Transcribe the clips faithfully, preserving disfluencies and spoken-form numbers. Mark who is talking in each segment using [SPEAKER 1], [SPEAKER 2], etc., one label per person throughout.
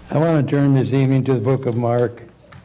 [SPEAKER 1] I want to turn this evening to the book of Mark,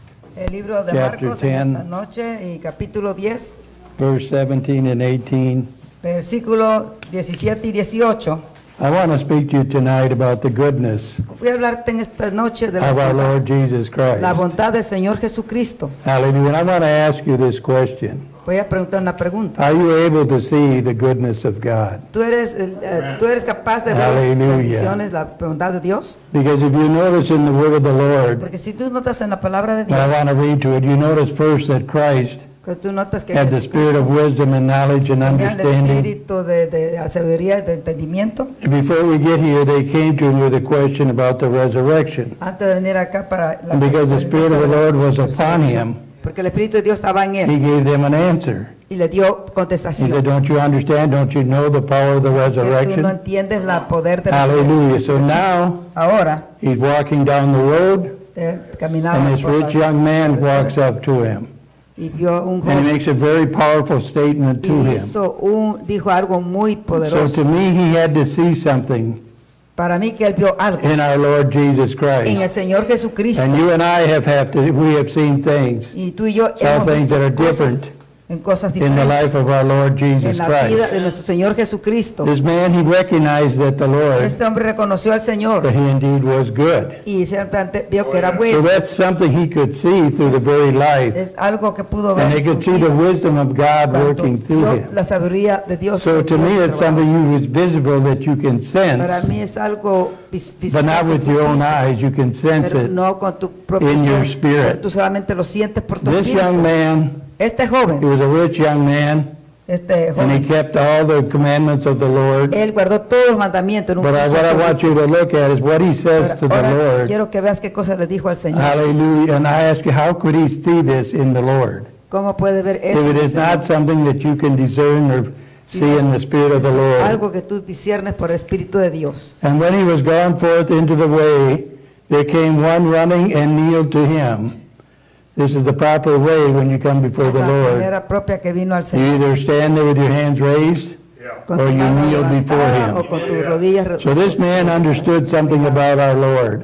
[SPEAKER 2] El libro de
[SPEAKER 1] Chapter
[SPEAKER 2] Marcos en
[SPEAKER 1] ten.
[SPEAKER 2] esta noche y capítulo diez,
[SPEAKER 1] verse seventeen and eighteen.
[SPEAKER 2] versículo diecisiete y dieciocho.
[SPEAKER 1] I want to speak to you tonight about the goodness
[SPEAKER 2] Voy a hablarte en esta noche de la
[SPEAKER 1] of our
[SPEAKER 2] bondad,
[SPEAKER 1] Lord Jesus Christ.
[SPEAKER 2] la bondad del Señor Jesucristo.
[SPEAKER 1] Hallelujah. And I want to ask you this question.
[SPEAKER 2] Voy a preguntar una pregunta.
[SPEAKER 1] Are you able to see the goodness of God?
[SPEAKER 2] ¿Tú eres, eh, eh, ¿tú eres capaz de ver las
[SPEAKER 1] Hallelujah.
[SPEAKER 2] bendiciones, la bondad de Dios?
[SPEAKER 1] Because if you notice in the word of the Lord,
[SPEAKER 2] Porque si tú notas en la palabra de
[SPEAKER 1] and I
[SPEAKER 2] Dios,
[SPEAKER 1] want to read to it, you notice first that Christ
[SPEAKER 2] que tú notas que
[SPEAKER 1] had the spirit of
[SPEAKER 2] Jesucristo
[SPEAKER 1] wisdom and knowledge and
[SPEAKER 2] tenía el
[SPEAKER 1] understanding.
[SPEAKER 2] espíritu de, de sabiduría y de entendimiento.
[SPEAKER 1] Before we get here, they came to him with a question about the resurrection.
[SPEAKER 2] Antes de venir acá para la
[SPEAKER 1] And because the Spirit of the Lord was upon him,
[SPEAKER 2] porque el Espíritu de Dios estaba en
[SPEAKER 1] he
[SPEAKER 2] él
[SPEAKER 1] gave them an answer.
[SPEAKER 2] y le dio
[SPEAKER 1] He
[SPEAKER 2] contestación.
[SPEAKER 1] said, don't you understand? Don't you know the power of the
[SPEAKER 2] Que tú no
[SPEAKER 1] resurrection?
[SPEAKER 2] entiendes la poder de la
[SPEAKER 1] Hallelujah. So
[SPEAKER 2] resurrección.
[SPEAKER 1] now
[SPEAKER 2] Ahora,
[SPEAKER 1] he's walking down the road,
[SPEAKER 2] eh, caminaba
[SPEAKER 1] and this
[SPEAKER 2] por
[SPEAKER 1] rich
[SPEAKER 2] la-
[SPEAKER 1] young man walks up to him.
[SPEAKER 2] y vio un
[SPEAKER 1] And he
[SPEAKER 2] joven
[SPEAKER 1] makes a very powerful statement to
[SPEAKER 2] y
[SPEAKER 1] him.
[SPEAKER 2] hizo un, dijo algo muy
[SPEAKER 1] So
[SPEAKER 2] poderoso.
[SPEAKER 1] to me, he had to see something
[SPEAKER 2] Para mí que él vio algo
[SPEAKER 1] in our Lord Jesus
[SPEAKER 2] en el
[SPEAKER 1] Christ.
[SPEAKER 2] Señor Jesucristo.
[SPEAKER 1] And you and I have, have to, we have seen things
[SPEAKER 2] Y tú y yo
[SPEAKER 1] Some
[SPEAKER 2] hemos
[SPEAKER 1] things
[SPEAKER 2] visto
[SPEAKER 1] that are
[SPEAKER 2] cosas,
[SPEAKER 1] different
[SPEAKER 2] en cosas
[SPEAKER 1] in the
[SPEAKER 2] diferentes
[SPEAKER 1] life of our Lord Jesus
[SPEAKER 2] en la vida
[SPEAKER 1] Christ.
[SPEAKER 2] de nuestro Señor Jesucristo.
[SPEAKER 1] This man, he recognized that the Lord,
[SPEAKER 2] Este hombre reconoció al Señor
[SPEAKER 1] that he indeed was good.
[SPEAKER 2] y simplemente vio que era
[SPEAKER 1] So
[SPEAKER 2] bueno.
[SPEAKER 1] that's something he could see through the very life.
[SPEAKER 2] Es algo que pudo ver
[SPEAKER 1] And he
[SPEAKER 2] en su
[SPEAKER 1] could see the
[SPEAKER 2] vida
[SPEAKER 1] wisdom of God
[SPEAKER 2] cuando
[SPEAKER 1] working through
[SPEAKER 2] vio
[SPEAKER 1] him.
[SPEAKER 2] la sabiduría de Dios.
[SPEAKER 1] So
[SPEAKER 2] que
[SPEAKER 1] to
[SPEAKER 2] Dios
[SPEAKER 1] me, it's
[SPEAKER 2] trabajaba.
[SPEAKER 1] something you is visible that you can
[SPEAKER 2] Para
[SPEAKER 1] sense,
[SPEAKER 2] mí es algo vis-
[SPEAKER 1] but
[SPEAKER 2] visible
[SPEAKER 1] not
[SPEAKER 2] con
[SPEAKER 1] with
[SPEAKER 2] tus
[SPEAKER 1] your own
[SPEAKER 2] vistas,
[SPEAKER 1] eyes. You can sense
[SPEAKER 2] pero
[SPEAKER 1] it.
[SPEAKER 2] no con tu propio
[SPEAKER 1] in your
[SPEAKER 2] espíritu,
[SPEAKER 1] spirit.
[SPEAKER 2] tú solamente lo sientes por tu
[SPEAKER 1] This young
[SPEAKER 2] espíritu.
[SPEAKER 1] man,
[SPEAKER 2] Este
[SPEAKER 1] he
[SPEAKER 2] joven,
[SPEAKER 1] was a rich young man,
[SPEAKER 2] este
[SPEAKER 1] and he
[SPEAKER 2] joven,
[SPEAKER 1] kept all the commandments of the Lord.
[SPEAKER 2] él guardó todos los mandamientos en un
[SPEAKER 1] But I, what I
[SPEAKER 2] muchacho
[SPEAKER 1] want
[SPEAKER 2] rico.
[SPEAKER 1] you to look at is what he says to the
[SPEAKER 2] Ahora
[SPEAKER 1] Lord.
[SPEAKER 2] quiero que veas qué cosas le dijo al Señor.
[SPEAKER 1] Hallelujah. And I ask you, how could he see this in the Lord?
[SPEAKER 2] ¿Cómo puede ver eso?
[SPEAKER 1] If it
[SPEAKER 2] en el
[SPEAKER 1] is not
[SPEAKER 2] Señor?
[SPEAKER 1] something that you can discern or
[SPEAKER 2] Si
[SPEAKER 1] see
[SPEAKER 2] es-
[SPEAKER 1] in the Spirit of the
[SPEAKER 2] es
[SPEAKER 1] Lord.
[SPEAKER 2] algo que tú disiernes por el Espíritu de Dios.
[SPEAKER 1] And when he was gone forth into the way, there came one running and kneeled to him. This is the proper way when you come before
[SPEAKER 2] Es
[SPEAKER 1] the
[SPEAKER 2] la
[SPEAKER 1] Lord.
[SPEAKER 2] manera propia que vino al
[SPEAKER 1] You
[SPEAKER 2] Señor.
[SPEAKER 1] either stand there with your hands raised,
[SPEAKER 2] Con
[SPEAKER 1] or
[SPEAKER 2] tu
[SPEAKER 1] you
[SPEAKER 2] mano
[SPEAKER 1] kneel before
[SPEAKER 2] levantada o
[SPEAKER 1] him.
[SPEAKER 2] con tus rodillas re-
[SPEAKER 1] So this man understood something about our Lord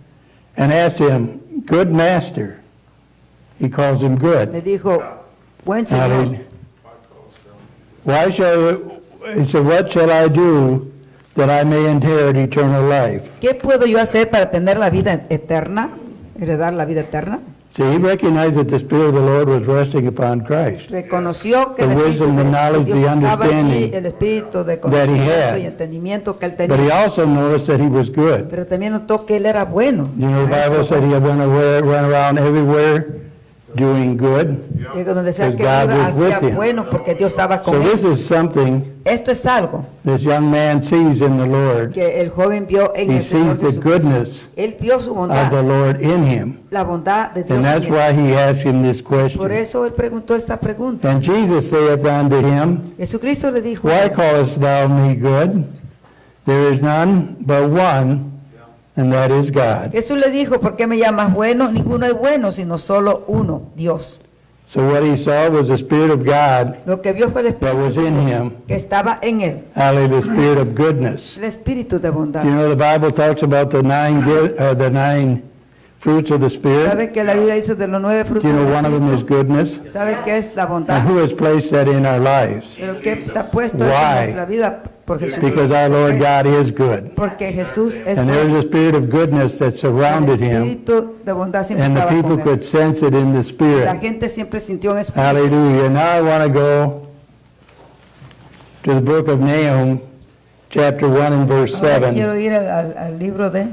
[SPEAKER 1] and asked him, good master. He calls him
[SPEAKER 2] Le
[SPEAKER 1] good.
[SPEAKER 2] dijo, buen Señor,
[SPEAKER 1] Hallelujah. Why shall, he said, what shall I do that I may inherit eternal life?
[SPEAKER 2] ¿qué puedo yo hacer para tener la vida eterna? ¿Heredar la vida eterna?
[SPEAKER 1] See, he recognized that the Spirit of the Lord was resting upon Christ.
[SPEAKER 2] Reconoció que
[SPEAKER 1] The
[SPEAKER 2] el Espíritu
[SPEAKER 1] wisdom, the
[SPEAKER 2] de
[SPEAKER 1] knowledge,
[SPEAKER 2] Dios
[SPEAKER 1] the
[SPEAKER 2] estaba allí,
[SPEAKER 1] understanding
[SPEAKER 2] el Espíritu de
[SPEAKER 1] had.
[SPEAKER 2] conocimiento y entendimiento que él
[SPEAKER 1] But he
[SPEAKER 2] tenía.
[SPEAKER 1] also noticed that he was good.
[SPEAKER 2] Pero también notó que él era bueno.
[SPEAKER 1] You know, the Bible
[SPEAKER 2] maestro
[SPEAKER 1] said he went, away, went around everywhere doing good.
[SPEAKER 2] Y donde sea
[SPEAKER 1] Because
[SPEAKER 2] que
[SPEAKER 1] God
[SPEAKER 2] iba,
[SPEAKER 1] was
[SPEAKER 2] hacía
[SPEAKER 1] with him.
[SPEAKER 2] bueno porque Dios estaba
[SPEAKER 1] So
[SPEAKER 2] con
[SPEAKER 1] this
[SPEAKER 2] él.
[SPEAKER 1] is something
[SPEAKER 2] Esto es algo
[SPEAKER 1] this young man sees in the Lord,
[SPEAKER 2] que el joven vio en
[SPEAKER 1] He
[SPEAKER 2] el Señor
[SPEAKER 1] sees the
[SPEAKER 2] Jesucristo.
[SPEAKER 1] goodness
[SPEAKER 2] Él vio su
[SPEAKER 1] of
[SPEAKER 2] bondad,
[SPEAKER 1] the Lord in him.
[SPEAKER 2] la bondad de Dios
[SPEAKER 1] And
[SPEAKER 2] en
[SPEAKER 1] that's
[SPEAKER 2] él.
[SPEAKER 1] why he asked him this
[SPEAKER 2] Por
[SPEAKER 1] question.
[SPEAKER 2] eso él preguntó esta pregunta.
[SPEAKER 1] And Jesus saith unto him,
[SPEAKER 2] Jesucristo le dijo,
[SPEAKER 1] why callest thou me good? There is none but one, and that is God.
[SPEAKER 2] Jesús le dijo, ¿por qué me llamas bueno? Ninguno es bueno, sino solo uno, Dios.
[SPEAKER 1] So what he saw was the Spirit of God
[SPEAKER 2] Lo que vio fue el
[SPEAKER 1] that was
[SPEAKER 2] Espíritu
[SPEAKER 1] in him.
[SPEAKER 2] que estaba en él,
[SPEAKER 1] Hallelujah, the Spirit of goodness.
[SPEAKER 2] el Espíritu de bondad.
[SPEAKER 1] You know, the Bible talks about the nine, gi- uh, the nine fruits of the Spirit.
[SPEAKER 2] ¿Sabe que la Biblia dice de los nueve frutos
[SPEAKER 1] You know,
[SPEAKER 2] del
[SPEAKER 1] one of them is
[SPEAKER 2] Espíritu?
[SPEAKER 1] goodness.
[SPEAKER 2] ¿Sabe qué es la
[SPEAKER 1] And
[SPEAKER 2] bondad?
[SPEAKER 1] who has placed that in our lives?
[SPEAKER 2] Pero que está puesto eso
[SPEAKER 1] Why?
[SPEAKER 2] en nuestra vida por Jesús.
[SPEAKER 1] Because our Lord God is good.
[SPEAKER 2] Porque Jesús es
[SPEAKER 1] And
[SPEAKER 2] bueno.
[SPEAKER 1] there's a spirit of goodness that
[SPEAKER 2] El
[SPEAKER 1] surrounded him,
[SPEAKER 2] Espíritu de bondad siempre
[SPEAKER 1] and the
[SPEAKER 2] estaba
[SPEAKER 1] people
[SPEAKER 2] con él.
[SPEAKER 1] could sense it in the
[SPEAKER 2] La
[SPEAKER 1] Spirit.
[SPEAKER 2] gente siempre sintió un espíritu.
[SPEAKER 1] Hallelujah. Now I want to go to the book of Nahum, chapter one and verse
[SPEAKER 2] Ahora quiero
[SPEAKER 1] seven.
[SPEAKER 2] ir al, al- al libro de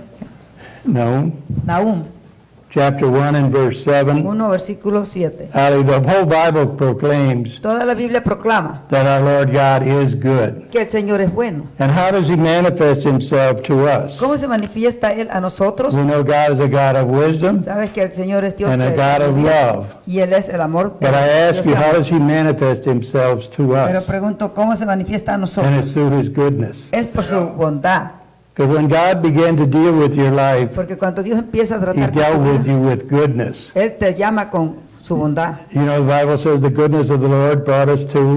[SPEAKER 1] No,
[SPEAKER 2] Nahum,
[SPEAKER 1] chapter one and verse seven.
[SPEAKER 2] uno versículo siete.
[SPEAKER 1] Hallelujah. The whole Bible proclaims
[SPEAKER 2] Toda la Biblia proclama
[SPEAKER 1] that our Lord God is good.
[SPEAKER 2] que el Señor es bueno.
[SPEAKER 1] And how does he manifest himself to us?
[SPEAKER 2] ¿Cómo se manifiesta Él a nosotros?
[SPEAKER 1] We know God is a God of wisdom
[SPEAKER 2] Sabes que el Señor es Dios
[SPEAKER 1] and a
[SPEAKER 2] de
[SPEAKER 1] God of
[SPEAKER 2] sabiduría,
[SPEAKER 1] love.
[SPEAKER 2] y Él es el amor de
[SPEAKER 1] But I ask
[SPEAKER 2] Dios
[SPEAKER 1] you,
[SPEAKER 2] de
[SPEAKER 1] how
[SPEAKER 2] amor.
[SPEAKER 1] does he manifest himself to
[SPEAKER 2] Pero
[SPEAKER 1] us?
[SPEAKER 2] pregunto, ¿cómo se manifiesta a
[SPEAKER 1] And
[SPEAKER 2] nosotros?
[SPEAKER 1] it's through his goodness.
[SPEAKER 2] Es por su bondad.
[SPEAKER 1] Because when God began to deal with your life,
[SPEAKER 2] Porque cuando Dios empieza a
[SPEAKER 1] he
[SPEAKER 2] tratar con
[SPEAKER 1] dealt
[SPEAKER 2] tu
[SPEAKER 1] with
[SPEAKER 2] vida,
[SPEAKER 1] you with goodness.
[SPEAKER 2] Él te llama con su bondad.
[SPEAKER 1] You know, the Bible says the goodness of the Lord brought us to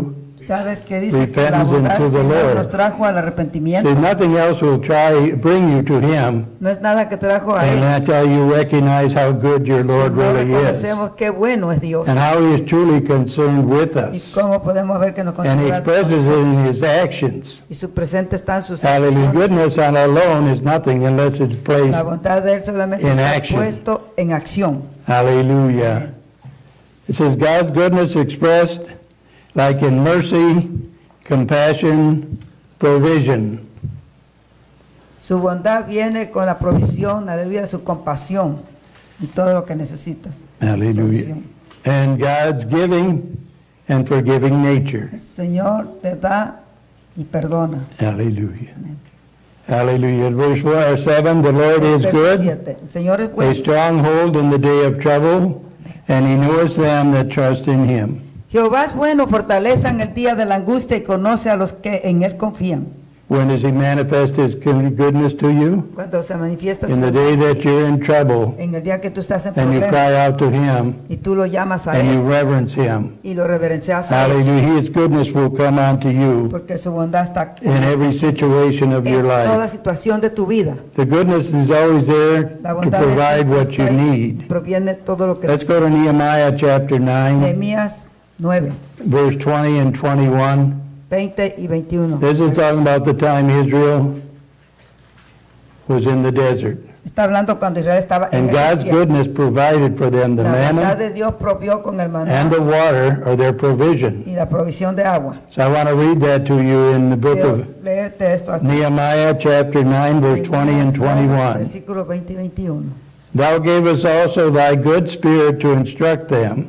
[SPEAKER 2] Sabes que dice que la
[SPEAKER 1] repentance
[SPEAKER 2] bondad
[SPEAKER 1] into
[SPEAKER 2] del
[SPEAKER 1] the
[SPEAKER 2] Señor
[SPEAKER 1] Lord.
[SPEAKER 2] nos trajo al arrepentimiento.
[SPEAKER 1] There's nothing else will try bring you to Him
[SPEAKER 2] No es nada que trajo a Él.
[SPEAKER 1] until you recognize how good your
[SPEAKER 2] Si
[SPEAKER 1] Lord
[SPEAKER 2] no
[SPEAKER 1] really is,
[SPEAKER 2] reconocemos qué bueno es Dios
[SPEAKER 1] and how He is truly concerned with
[SPEAKER 2] y
[SPEAKER 1] us,
[SPEAKER 2] cómo podemos ver que nos
[SPEAKER 1] and He
[SPEAKER 2] considera con
[SPEAKER 1] expresses it
[SPEAKER 2] nosotros.
[SPEAKER 1] in His actions.
[SPEAKER 2] Y su presente está en sus
[SPEAKER 1] Hallelujah.
[SPEAKER 2] acciones.
[SPEAKER 1] Goodness on alone is nothing unless it's placed.
[SPEAKER 2] La bondad de Él solamente
[SPEAKER 1] in
[SPEAKER 2] está
[SPEAKER 1] action.
[SPEAKER 2] puesto en acción.
[SPEAKER 1] Hallelujah. It says God's goodness expressed like in mercy, compassion, provision.
[SPEAKER 2] Su bondad viene con la provisión, aleluya, su compasión y todo lo que necesitas.
[SPEAKER 1] Hallelujah.
[SPEAKER 2] Provisión.
[SPEAKER 1] And God's giving and forgiving nature.
[SPEAKER 2] El Señor te da y perdona.
[SPEAKER 1] Hallelujah. Hallelujah. Verse one or seven, the Lord is
[SPEAKER 2] Verso
[SPEAKER 1] good,
[SPEAKER 2] siete. El Señor es
[SPEAKER 1] a
[SPEAKER 2] bueno.
[SPEAKER 1] stronghold in the day of trouble, and He knows them that trust in Him.
[SPEAKER 2] Jehová es bueno, fortaleza en el día de la angustia y conoce a los que en Él confían.
[SPEAKER 1] When does He manifest His goodness to you?
[SPEAKER 2] Cuando se manifiesta su
[SPEAKER 1] In the day
[SPEAKER 2] bondad,
[SPEAKER 1] that you're in trouble,
[SPEAKER 2] en el día que tú estás en
[SPEAKER 1] and you
[SPEAKER 2] problemas
[SPEAKER 1] cry out to Him,
[SPEAKER 2] y tú lo llamas a
[SPEAKER 1] and you
[SPEAKER 2] Él
[SPEAKER 1] reverence Him.
[SPEAKER 2] y lo reverencias a Él,
[SPEAKER 1] Hallelujah. His goodness will come unto you
[SPEAKER 2] porque su bondad está
[SPEAKER 1] in every situation of your
[SPEAKER 2] en toda
[SPEAKER 1] life.
[SPEAKER 2] situación de tu vida.
[SPEAKER 1] The goodness is always there
[SPEAKER 2] La
[SPEAKER 1] to
[SPEAKER 2] bondad de Él
[SPEAKER 1] provide
[SPEAKER 2] siempre
[SPEAKER 1] what you
[SPEAKER 2] está ahí,
[SPEAKER 1] need.
[SPEAKER 2] proviene todo lo que
[SPEAKER 1] Let's go to Nehemiah chapter nine,
[SPEAKER 2] Nehemías nueve,
[SPEAKER 1] verse twenty and twenty-one.
[SPEAKER 2] veinte y veintiuno.
[SPEAKER 1] This is talking about the time Israel was in the desert.
[SPEAKER 2] Está hablando cuando Israel estaba en
[SPEAKER 1] And
[SPEAKER 2] el
[SPEAKER 1] God's
[SPEAKER 2] desierto.
[SPEAKER 1] goodness provided for them the
[SPEAKER 2] La bondad
[SPEAKER 1] manna
[SPEAKER 2] de Dios provió con el maná
[SPEAKER 1] and the water, or their provision.
[SPEAKER 2] y la provisión de agua.
[SPEAKER 1] So I want to read that to you in the book
[SPEAKER 2] Quiero
[SPEAKER 1] of
[SPEAKER 2] leerte esto aquí.
[SPEAKER 1] Nehemiah chapter nine, verse twenty and
[SPEAKER 2] Nehemías nueve,
[SPEAKER 1] twenty-one.
[SPEAKER 2] Versículos veinte y veintiuno.
[SPEAKER 1] Thou gavest also thy good spirit to instruct them,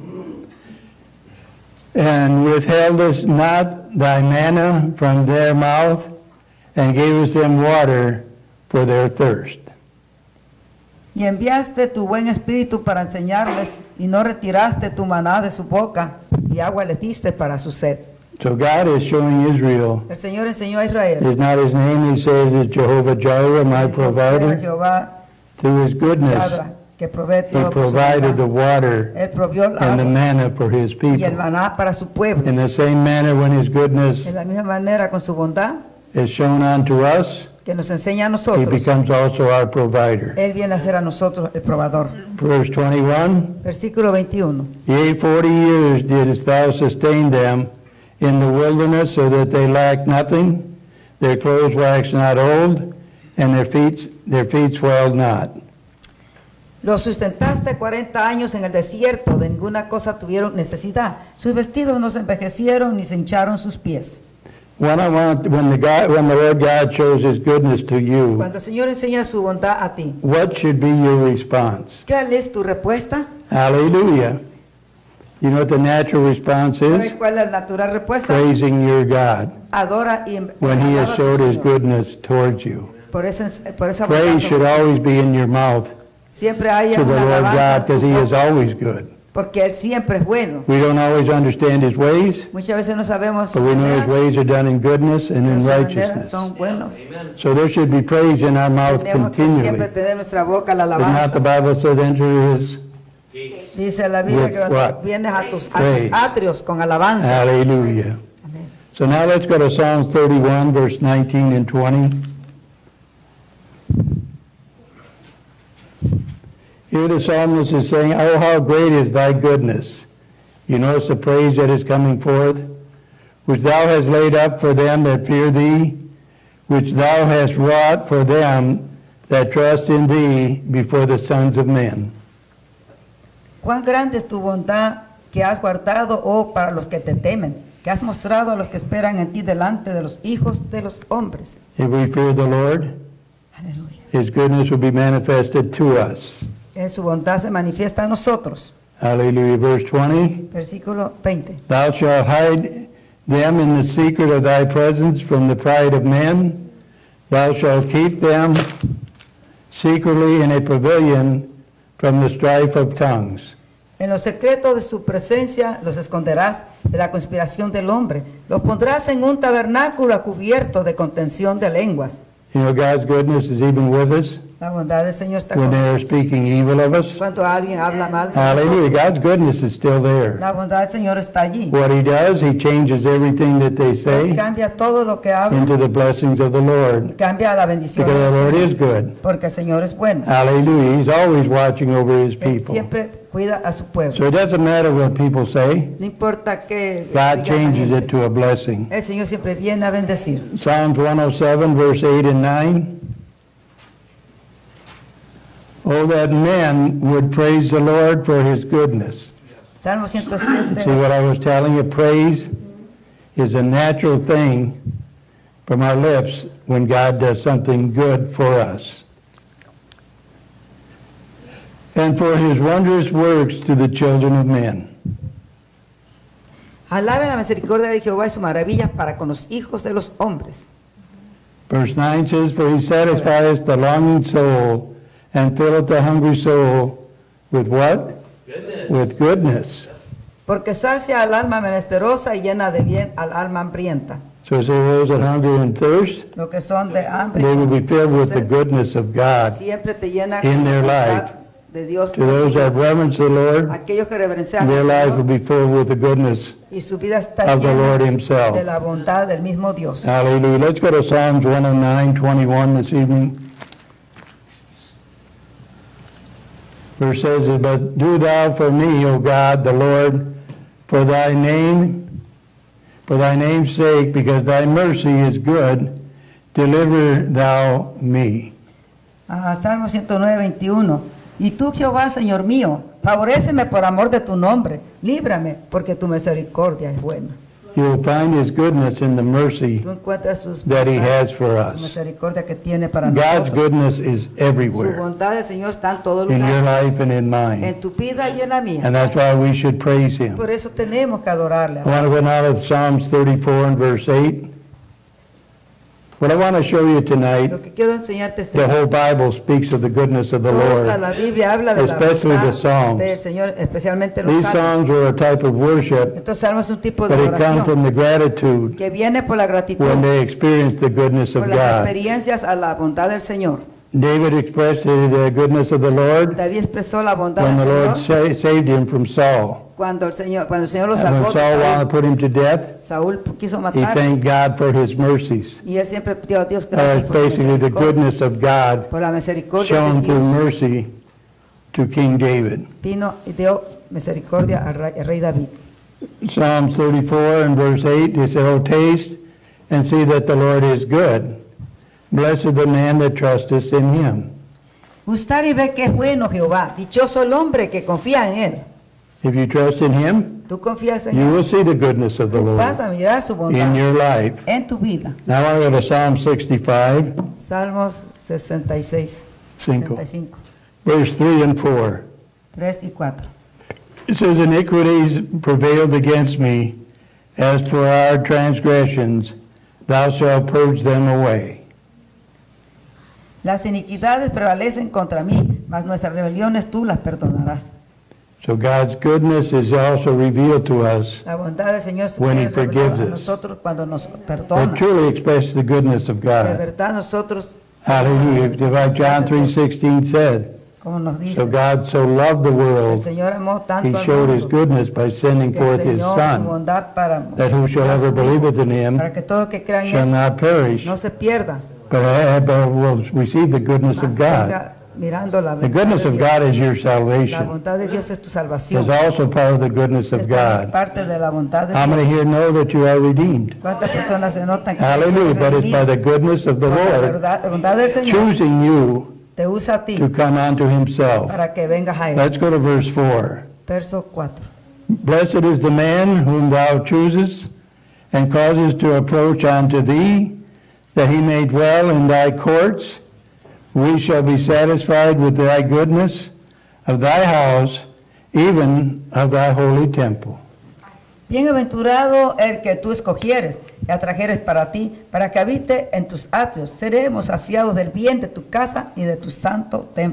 [SPEAKER 1] and withheldest not thy manna from their mouth, and gavest them water for their thirst.
[SPEAKER 2] Y enviaste tu buen espíritu para enseñarles, y no retiraste tu maná de su boca, y agua les diste para su sed.
[SPEAKER 1] So God is showing Israel,
[SPEAKER 2] El Señor enseñó a Israel.
[SPEAKER 1] is not his name, he says is Jehovah Jireh, my
[SPEAKER 2] Dijo que era
[SPEAKER 1] provider.
[SPEAKER 2] Jehová
[SPEAKER 1] Through his goodness,
[SPEAKER 2] Chadra, que provee
[SPEAKER 1] he
[SPEAKER 2] todo por su
[SPEAKER 1] provided the
[SPEAKER 2] bondad.
[SPEAKER 1] water
[SPEAKER 2] Él provió el
[SPEAKER 1] and the
[SPEAKER 2] agua
[SPEAKER 1] manna for his
[SPEAKER 2] y el
[SPEAKER 1] people.
[SPEAKER 2] maná para su pueblo.
[SPEAKER 1] In the same manner, when his goodness
[SPEAKER 2] De la misma manera, con su bondad,
[SPEAKER 1] is shown unto us,
[SPEAKER 2] que nos enseña a
[SPEAKER 1] he
[SPEAKER 2] nosotros,
[SPEAKER 1] becomes also our provider.
[SPEAKER 2] Él viene a ser a nosotros el probador.
[SPEAKER 1] Verse twenty-one,
[SPEAKER 2] Versículo veintiuno.
[SPEAKER 1] yea, forty years didst thou sustain them in the wilderness, so that they lacked nothing. Their clothes waxed not old, and their feet, their feet swelled not.
[SPEAKER 2] Los sustentaste cuarenta años en el desierto, de ninguna cosa tuvieron necesidad. Sus vestidos no se envejecieron ni se hincharon sus pies.
[SPEAKER 1] When I want, when the God, when the Lord God shows his goodness to you,
[SPEAKER 2] Cuando el Señor enseña su bondad a ti,
[SPEAKER 1] what should be your response?
[SPEAKER 2] ¿qué es tu respuesta?
[SPEAKER 1] Hallelujah. You know what the natural response
[SPEAKER 2] ¿Sabes
[SPEAKER 1] is?
[SPEAKER 2] cuál es la natural respuesta?
[SPEAKER 1] Praising your God
[SPEAKER 2] Adora y
[SPEAKER 1] when he
[SPEAKER 2] alaba
[SPEAKER 1] has
[SPEAKER 2] a tu
[SPEAKER 1] showed his
[SPEAKER 2] Señor.
[SPEAKER 1] goodness towards you.
[SPEAKER 2] Por esa, por esa bondad
[SPEAKER 1] Praise should
[SPEAKER 2] sobre-
[SPEAKER 1] always be in your mouth
[SPEAKER 2] siempre haya
[SPEAKER 1] to the
[SPEAKER 2] una
[SPEAKER 1] Lord
[SPEAKER 2] alabanza
[SPEAKER 1] God,
[SPEAKER 2] en tu
[SPEAKER 1] because he is
[SPEAKER 2] boca,
[SPEAKER 1] always good.
[SPEAKER 2] porque Él siempre es bueno.
[SPEAKER 1] We don't always understand his ways,
[SPEAKER 2] Muchas veces no sabemos sus
[SPEAKER 1] but we know his
[SPEAKER 2] maneras,
[SPEAKER 1] ways are done in goodness and
[SPEAKER 2] pero
[SPEAKER 1] in
[SPEAKER 2] sus maneras
[SPEAKER 1] righteousness.
[SPEAKER 2] son buenos.
[SPEAKER 1] So there should be praise in our mouth
[SPEAKER 2] Tenemos que siempre
[SPEAKER 1] continually.
[SPEAKER 2] tener nuestra boca la
[SPEAKER 1] But not the
[SPEAKER 2] alabanza.
[SPEAKER 1] Bible said enter his,
[SPEAKER 2] Dice la Biblia
[SPEAKER 1] With
[SPEAKER 2] que cuando
[SPEAKER 1] what?
[SPEAKER 2] vienes a tus, a
[SPEAKER 1] Praise.
[SPEAKER 2] tus atrios con alabanza.
[SPEAKER 1] hallelujah.
[SPEAKER 2] Amén.
[SPEAKER 1] So now let's go to Psalms thirty-one, verse nineteen and twenty. Here the psalmist is saying, oh, how great is thy goodness. You notice the praise that is coming forth, which thou hast laid up for them that fear thee, which thou hast wrought for them that trust in thee before the sons of men.
[SPEAKER 2] Cuán grande es tu bondad que has guardado, oh, para los que te temen, que has mostrado a los que esperan en ti delante de los hijos de los hombres.
[SPEAKER 1] If we fear the Lord,
[SPEAKER 2] Aleluya.
[SPEAKER 1] his goodness will be manifested to us.
[SPEAKER 2] En su bondad se manifiesta a nosotros.
[SPEAKER 1] Hallelujah. Verse twenty.
[SPEAKER 2] Versículo veinte.
[SPEAKER 1] Thou shalt hide them in the secret of thy presence from the pride of men. Thou shalt keep them secretly in a pavilion from the strife of tongues.
[SPEAKER 2] En lo secreto de su presencia los esconderás de la conspiración del hombre. Los pondrás en un tabernáculo cubierto de contención de lenguas.
[SPEAKER 1] You know, God's goodness is even with us.
[SPEAKER 2] La bondad del Señor está
[SPEAKER 1] when
[SPEAKER 2] con
[SPEAKER 1] they're
[SPEAKER 2] nosotros.
[SPEAKER 1] speaking evil of us.
[SPEAKER 2] Cuando alguien habla mal de
[SPEAKER 1] Hallelujah.
[SPEAKER 2] nosotros,
[SPEAKER 1] God's goodness is still there.
[SPEAKER 2] la bondad del Señor está allí.
[SPEAKER 1] What he does, he changes everything that they
[SPEAKER 2] Él
[SPEAKER 1] say
[SPEAKER 2] cambia todo lo que habla,
[SPEAKER 1] into the blessings of the Lord.
[SPEAKER 2] cambia la bendición
[SPEAKER 1] Because the
[SPEAKER 2] del
[SPEAKER 1] Lord
[SPEAKER 2] Señor,
[SPEAKER 1] is good.
[SPEAKER 2] porque el Señor es bueno.
[SPEAKER 1] Hallelujah. He's always watching over his
[SPEAKER 2] Él
[SPEAKER 1] people.
[SPEAKER 2] siempre cuida a su pueblo.
[SPEAKER 1] So it doesn't matter what people say.
[SPEAKER 2] No importa que
[SPEAKER 1] God
[SPEAKER 2] diga la
[SPEAKER 1] changes
[SPEAKER 2] gente,
[SPEAKER 1] it to a blessing.
[SPEAKER 2] el Señor siempre viene a bendecir.
[SPEAKER 1] Psalms one oh seven, verse eight and nine. Oh, that men would praise the Lord for his goodness.
[SPEAKER 2] Salmo ciento siete.
[SPEAKER 1] See what I was telling you? Praise is a natural thing from our lips when God does something good for us. And for his wondrous works to the children of men.
[SPEAKER 2] Alaben la misericordia de Jehová y sus maravillas para con los hijos de los hombres.
[SPEAKER 1] Verse nine says, For he satisfieth the longing soul and filleth the hungry soul with what?
[SPEAKER 3] Goodness.
[SPEAKER 1] With goodness.
[SPEAKER 2] Porque sacia al alma menesterosa y llena de bien al alma hambrienta.
[SPEAKER 1] So it says those that hunger and thirst,
[SPEAKER 2] Lo que son de hambre,
[SPEAKER 1] they will be filled with the
[SPEAKER 2] sed,
[SPEAKER 1] goodness of God.
[SPEAKER 2] siempre te llena
[SPEAKER 1] in
[SPEAKER 2] con la
[SPEAKER 1] their
[SPEAKER 2] bondad
[SPEAKER 1] life.
[SPEAKER 2] de Dios.
[SPEAKER 1] To those that reverence the Lord,
[SPEAKER 2] Aquellos que reverencian
[SPEAKER 1] their
[SPEAKER 2] al
[SPEAKER 1] life will
[SPEAKER 2] Señor
[SPEAKER 1] be filled with the goodness
[SPEAKER 2] y su vida está
[SPEAKER 1] of the Lord
[SPEAKER 2] llena
[SPEAKER 1] himself.
[SPEAKER 2] de la bondad del mismo Dios.
[SPEAKER 1] Hallelujah. Let's go to Psalms one oh nine, twenty-one this evening. Verse says, But do thou for me, O God, the Lord, for thy name, for thy name's sake, because thy mercy is good, deliver thou me.
[SPEAKER 2] Ah, Salmo ciento nueve, veintiuno. Y tú, Jehová, Señor mío, favoréceme por amor de tu nombre, líbrame, porque tu misericordia es buena.
[SPEAKER 1] You will find his goodness in the mercy
[SPEAKER 2] Tú encuentras sus
[SPEAKER 1] that he
[SPEAKER 2] bondades,
[SPEAKER 1] has for
[SPEAKER 2] su
[SPEAKER 1] us.
[SPEAKER 2] misericordia que tiene para
[SPEAKER 1] God's
[SPEAKER 2] nosotros.
[SPEAKER 1] goodness is
[SPEAKER 2] Su
[SPEAKER 1] everywhere,
[SPEAKER 2] bondad del Señor está en todo
[SPEAKER 1] in your
[SPEAKER 2] lugar,
[SPEAKER 1] life and in mine.
[SPEAKER 2] en tu vida y en la mía.
[SPEAKER 1] And that's why we should praise him.
[SPEAKER 2] Por eso tenemos que adorarle.
[SPEAKER 1] I want to go now to Psalms thirty-four and verse eight. What I want to show you tonight,
[SPEAKER 2] Lo que quiero enseñarte este
[SPEAKER 1] the whole Bible speaks of the goodness of the
[SPEAKER 2] Toda
[SPEAKER 1] Lord.
[SPEAKER 2] la Biblia habla de la
[SPEAKER 1] especially the
[SPEAKER 2] bondad
[SPEAKER 1] Psalms.
[SPEAKER 2] del Señor, especialmente los
[SPEAKER 1] These
[SPEAKER 2] salmos.
[SPEAKER 1] songs were a type of worship,
[SPEAKER 2] Estos salmos son un tipo de
[SPEAKER 1] but it comes
[SPEAKER 2] oración
[SPEAKER 1] from the gratitude
[SPEAKER 2] que viene por la gratitud,
[SPEAKER 1] when they experience the goodness of
[SPEAKER 2] por las
[SPEAKER 1] God.
[SPEAKER 2] experiencias a la bondad del Señor.
[SPEAKER 1] David expressed the goodness of the Lord
[SPEAKER 2] David expresó la bondad
[SPEAKER 1] when
[SPEAKER 2] del
[SPEAKER 1] the Lord
[SPEAKER 2] Señor
[SPEAKER 1] sa- saved him from Saul.
[SPEAKER 2] cuando el Señor, cuando el Señor lo
[SPEAKER 1] And
[SPEAKER 2] salvó
[SPEAKER 1] when
[SPEAKER 2] de
[SPEAKER 1] Saul wanted to
[SPEAKER 2] Saúl.
[SPEAKER 1] put him to death,
[SPEAKER 2] Saúl quiso
[SPEAKER 1] he
[SPEAKER 2] matar
[SPEAKER 1] thanked God for his mercies.
[SPEAKER 2] y él siempre pidió a Dios gracias
[SPEAKER 1] That's
[SPEAKER 2] por su
[SPEAKER 1] basically the
[SPEAKER 2] misericordia,
[SPEAKER 1] goodness of God
[SPEAKER 2] por la misericordia
[SPEAKER 1] shown
[SPEAKER 2] de
[SPEAKER 1] through
[SPEAKER 2] Dios.
[SPEAKER 1] mercy to King David.
[SPEAKER 2] Vino y dio misericordia al rey, al rey David.
[SPEAKER 1] Psalms thirty-four and verse eight, he said, "O taste and see that the Lord is good. Blessed the man that trusteth in him."
[SPEAKER 2] Gustar y ver que es bueno Jehová. Dichoso el hombre que confía en él.
[SPEAKER 1] If you trust in him,
[SPEAKER 2] Tú confías en
[SPEAKER 1] you
[SPEAKER 2] él.
[SPEAKER 1] will see the goodness of the
[SPEAKER 2] Tú
[SPEAKER 1] Lord
[SPEAKER 2] vas a mirar su
[SPEAKER 1] in
[SPEAKER 2] bondad
[SPEAKER 1] your life.
[SPEAKER 2] en tu vida.
[SPEAKER 1] Now I go to Psalm sixty-five,
[SPEAKER 2] Salmos sesenta y seis,
[SPEAKER 1] Cinco.
[SPEAKER 2] sesenta y cinco,
[SPEAKER 1] verse three and four.
[SPEAKER 2] tres y cuatro.
[SPEAKER 1] It says, "Iniquities prevailed against me. As for our transgressions, thou shalt purge them away."
[SPEAKER 2] Las iniquidades prevalecen contra mí, mas nuestras rebeliones tú las perdonarás.
[SPEAKER 1] So God's goodness is also revealed to us.
[SPEAKER 2] La bondad del Señor se
[SPEAKER 1] When he
[SPEAKER 2] puede revelar
[SPEAKER 1] forgives
[SPEAKER 2] a
[SPEAKER 1] us.
[SPEAKER 2] nosotros cuando nos
[SPEAKER 1] That
[SPEAKER 2] perdona.
[SPEAKER 1] truly expresses the goodness of
[SPEAKER 2] De
[SPEAKER 1] God.
[SPEAKER 2] verdad nosotros,
[SPEAKER 1] Hallelujah. Like John three sixteen said,
[SPEAKER 2] como nos dice,
[SPEAKER 1] "So God so loved the
[SPEAKER 2] el
[SPEAKER 1] world,
[SPEAKER 2] Señor amó
[SPEAKER 1] he
[SPEAKER 2] tanto al
[SPEAKER 1] showed his
[SPEAKER 2] mundo
[SPEAKER 1] goodness by sending
[SPEAKER 2] que
[SPEAKER 1] forth his
[SPEAKER 2] enseñó su
[SPEAKER 1] Son,
[SPEAKER 2] bondad para
[SPEAKER 1] that whosoever
[SPEAKER 2] para su Hijo,
[SPEAKER 1] believeth in him
[SPEAKER 2] para que todo el que crea en
[SPEAKER 1] shall
[SPEAKER 2] él
[SPEAKER 1] not perish,
[SPEAKER 2] no se pierda,
[SPEAKER 1] but have- but will receive the goodness
[SPEAKER 2] mas
[SPEAKER 1] of God."
[SPEAKER 2] tenga mirando la
[SPEAKER 1] The
[SPEAKER 2] bondad
[SPEAKER 1] goodness
[SPEAKER 2] de
[SPEAKER 1] of
[SPEAKER 2] Dios.
[SPEAKER 1] God is your
[SPEAKER 2] La
[SPEAKER 1] salvation.
[SPEAKER 2] bondad de Dios es tu salvación.
[SPEAKER 1] It's also part of the goodness of
[SPEAKER 2] Es también
[SPEAKER 1] God.
[SPEAKER 2] parte de la bondad de
[SPEAKER 1] How many
[SPEAKER 2] Dios.
[SPEAKER 1] here know that you are redeemed?
[SPEAKER 2] ¿Cuántas personas se notan que
[SPEAKER 1] Hallelujah. But it's by the
[SPEAKER 2] redimidos
[SPEAKER 1] goodness of the
[SPEAKER 2] por la
[SPEAKER 1] Lord
[SPEAKER 2] verdad- la bondad del Señor
[SPEAKER 1] choosing you
[SPEAKER 2] te usa a ti
[SPEAKER 1] to come unto himself.
[SPEAKER 2] para que vengas a él?
[SPEAKER 1] Let's go to verse four.
[SPEAKER 2] Verso cuatro.
[SPEAKER 1] Blessed is the man whom thou choosest and causes to approach unto thee, that he may dwell in thy courts. We shall be satisfied with thy goodness of thy house, even of thy holy temple.
[SPEAKER 2] Bienaventurado el que tú escogieres y atrajeres para ti, para que habite en tus atrios. Seremos saciados del bien de tu casa y de tu santo templo.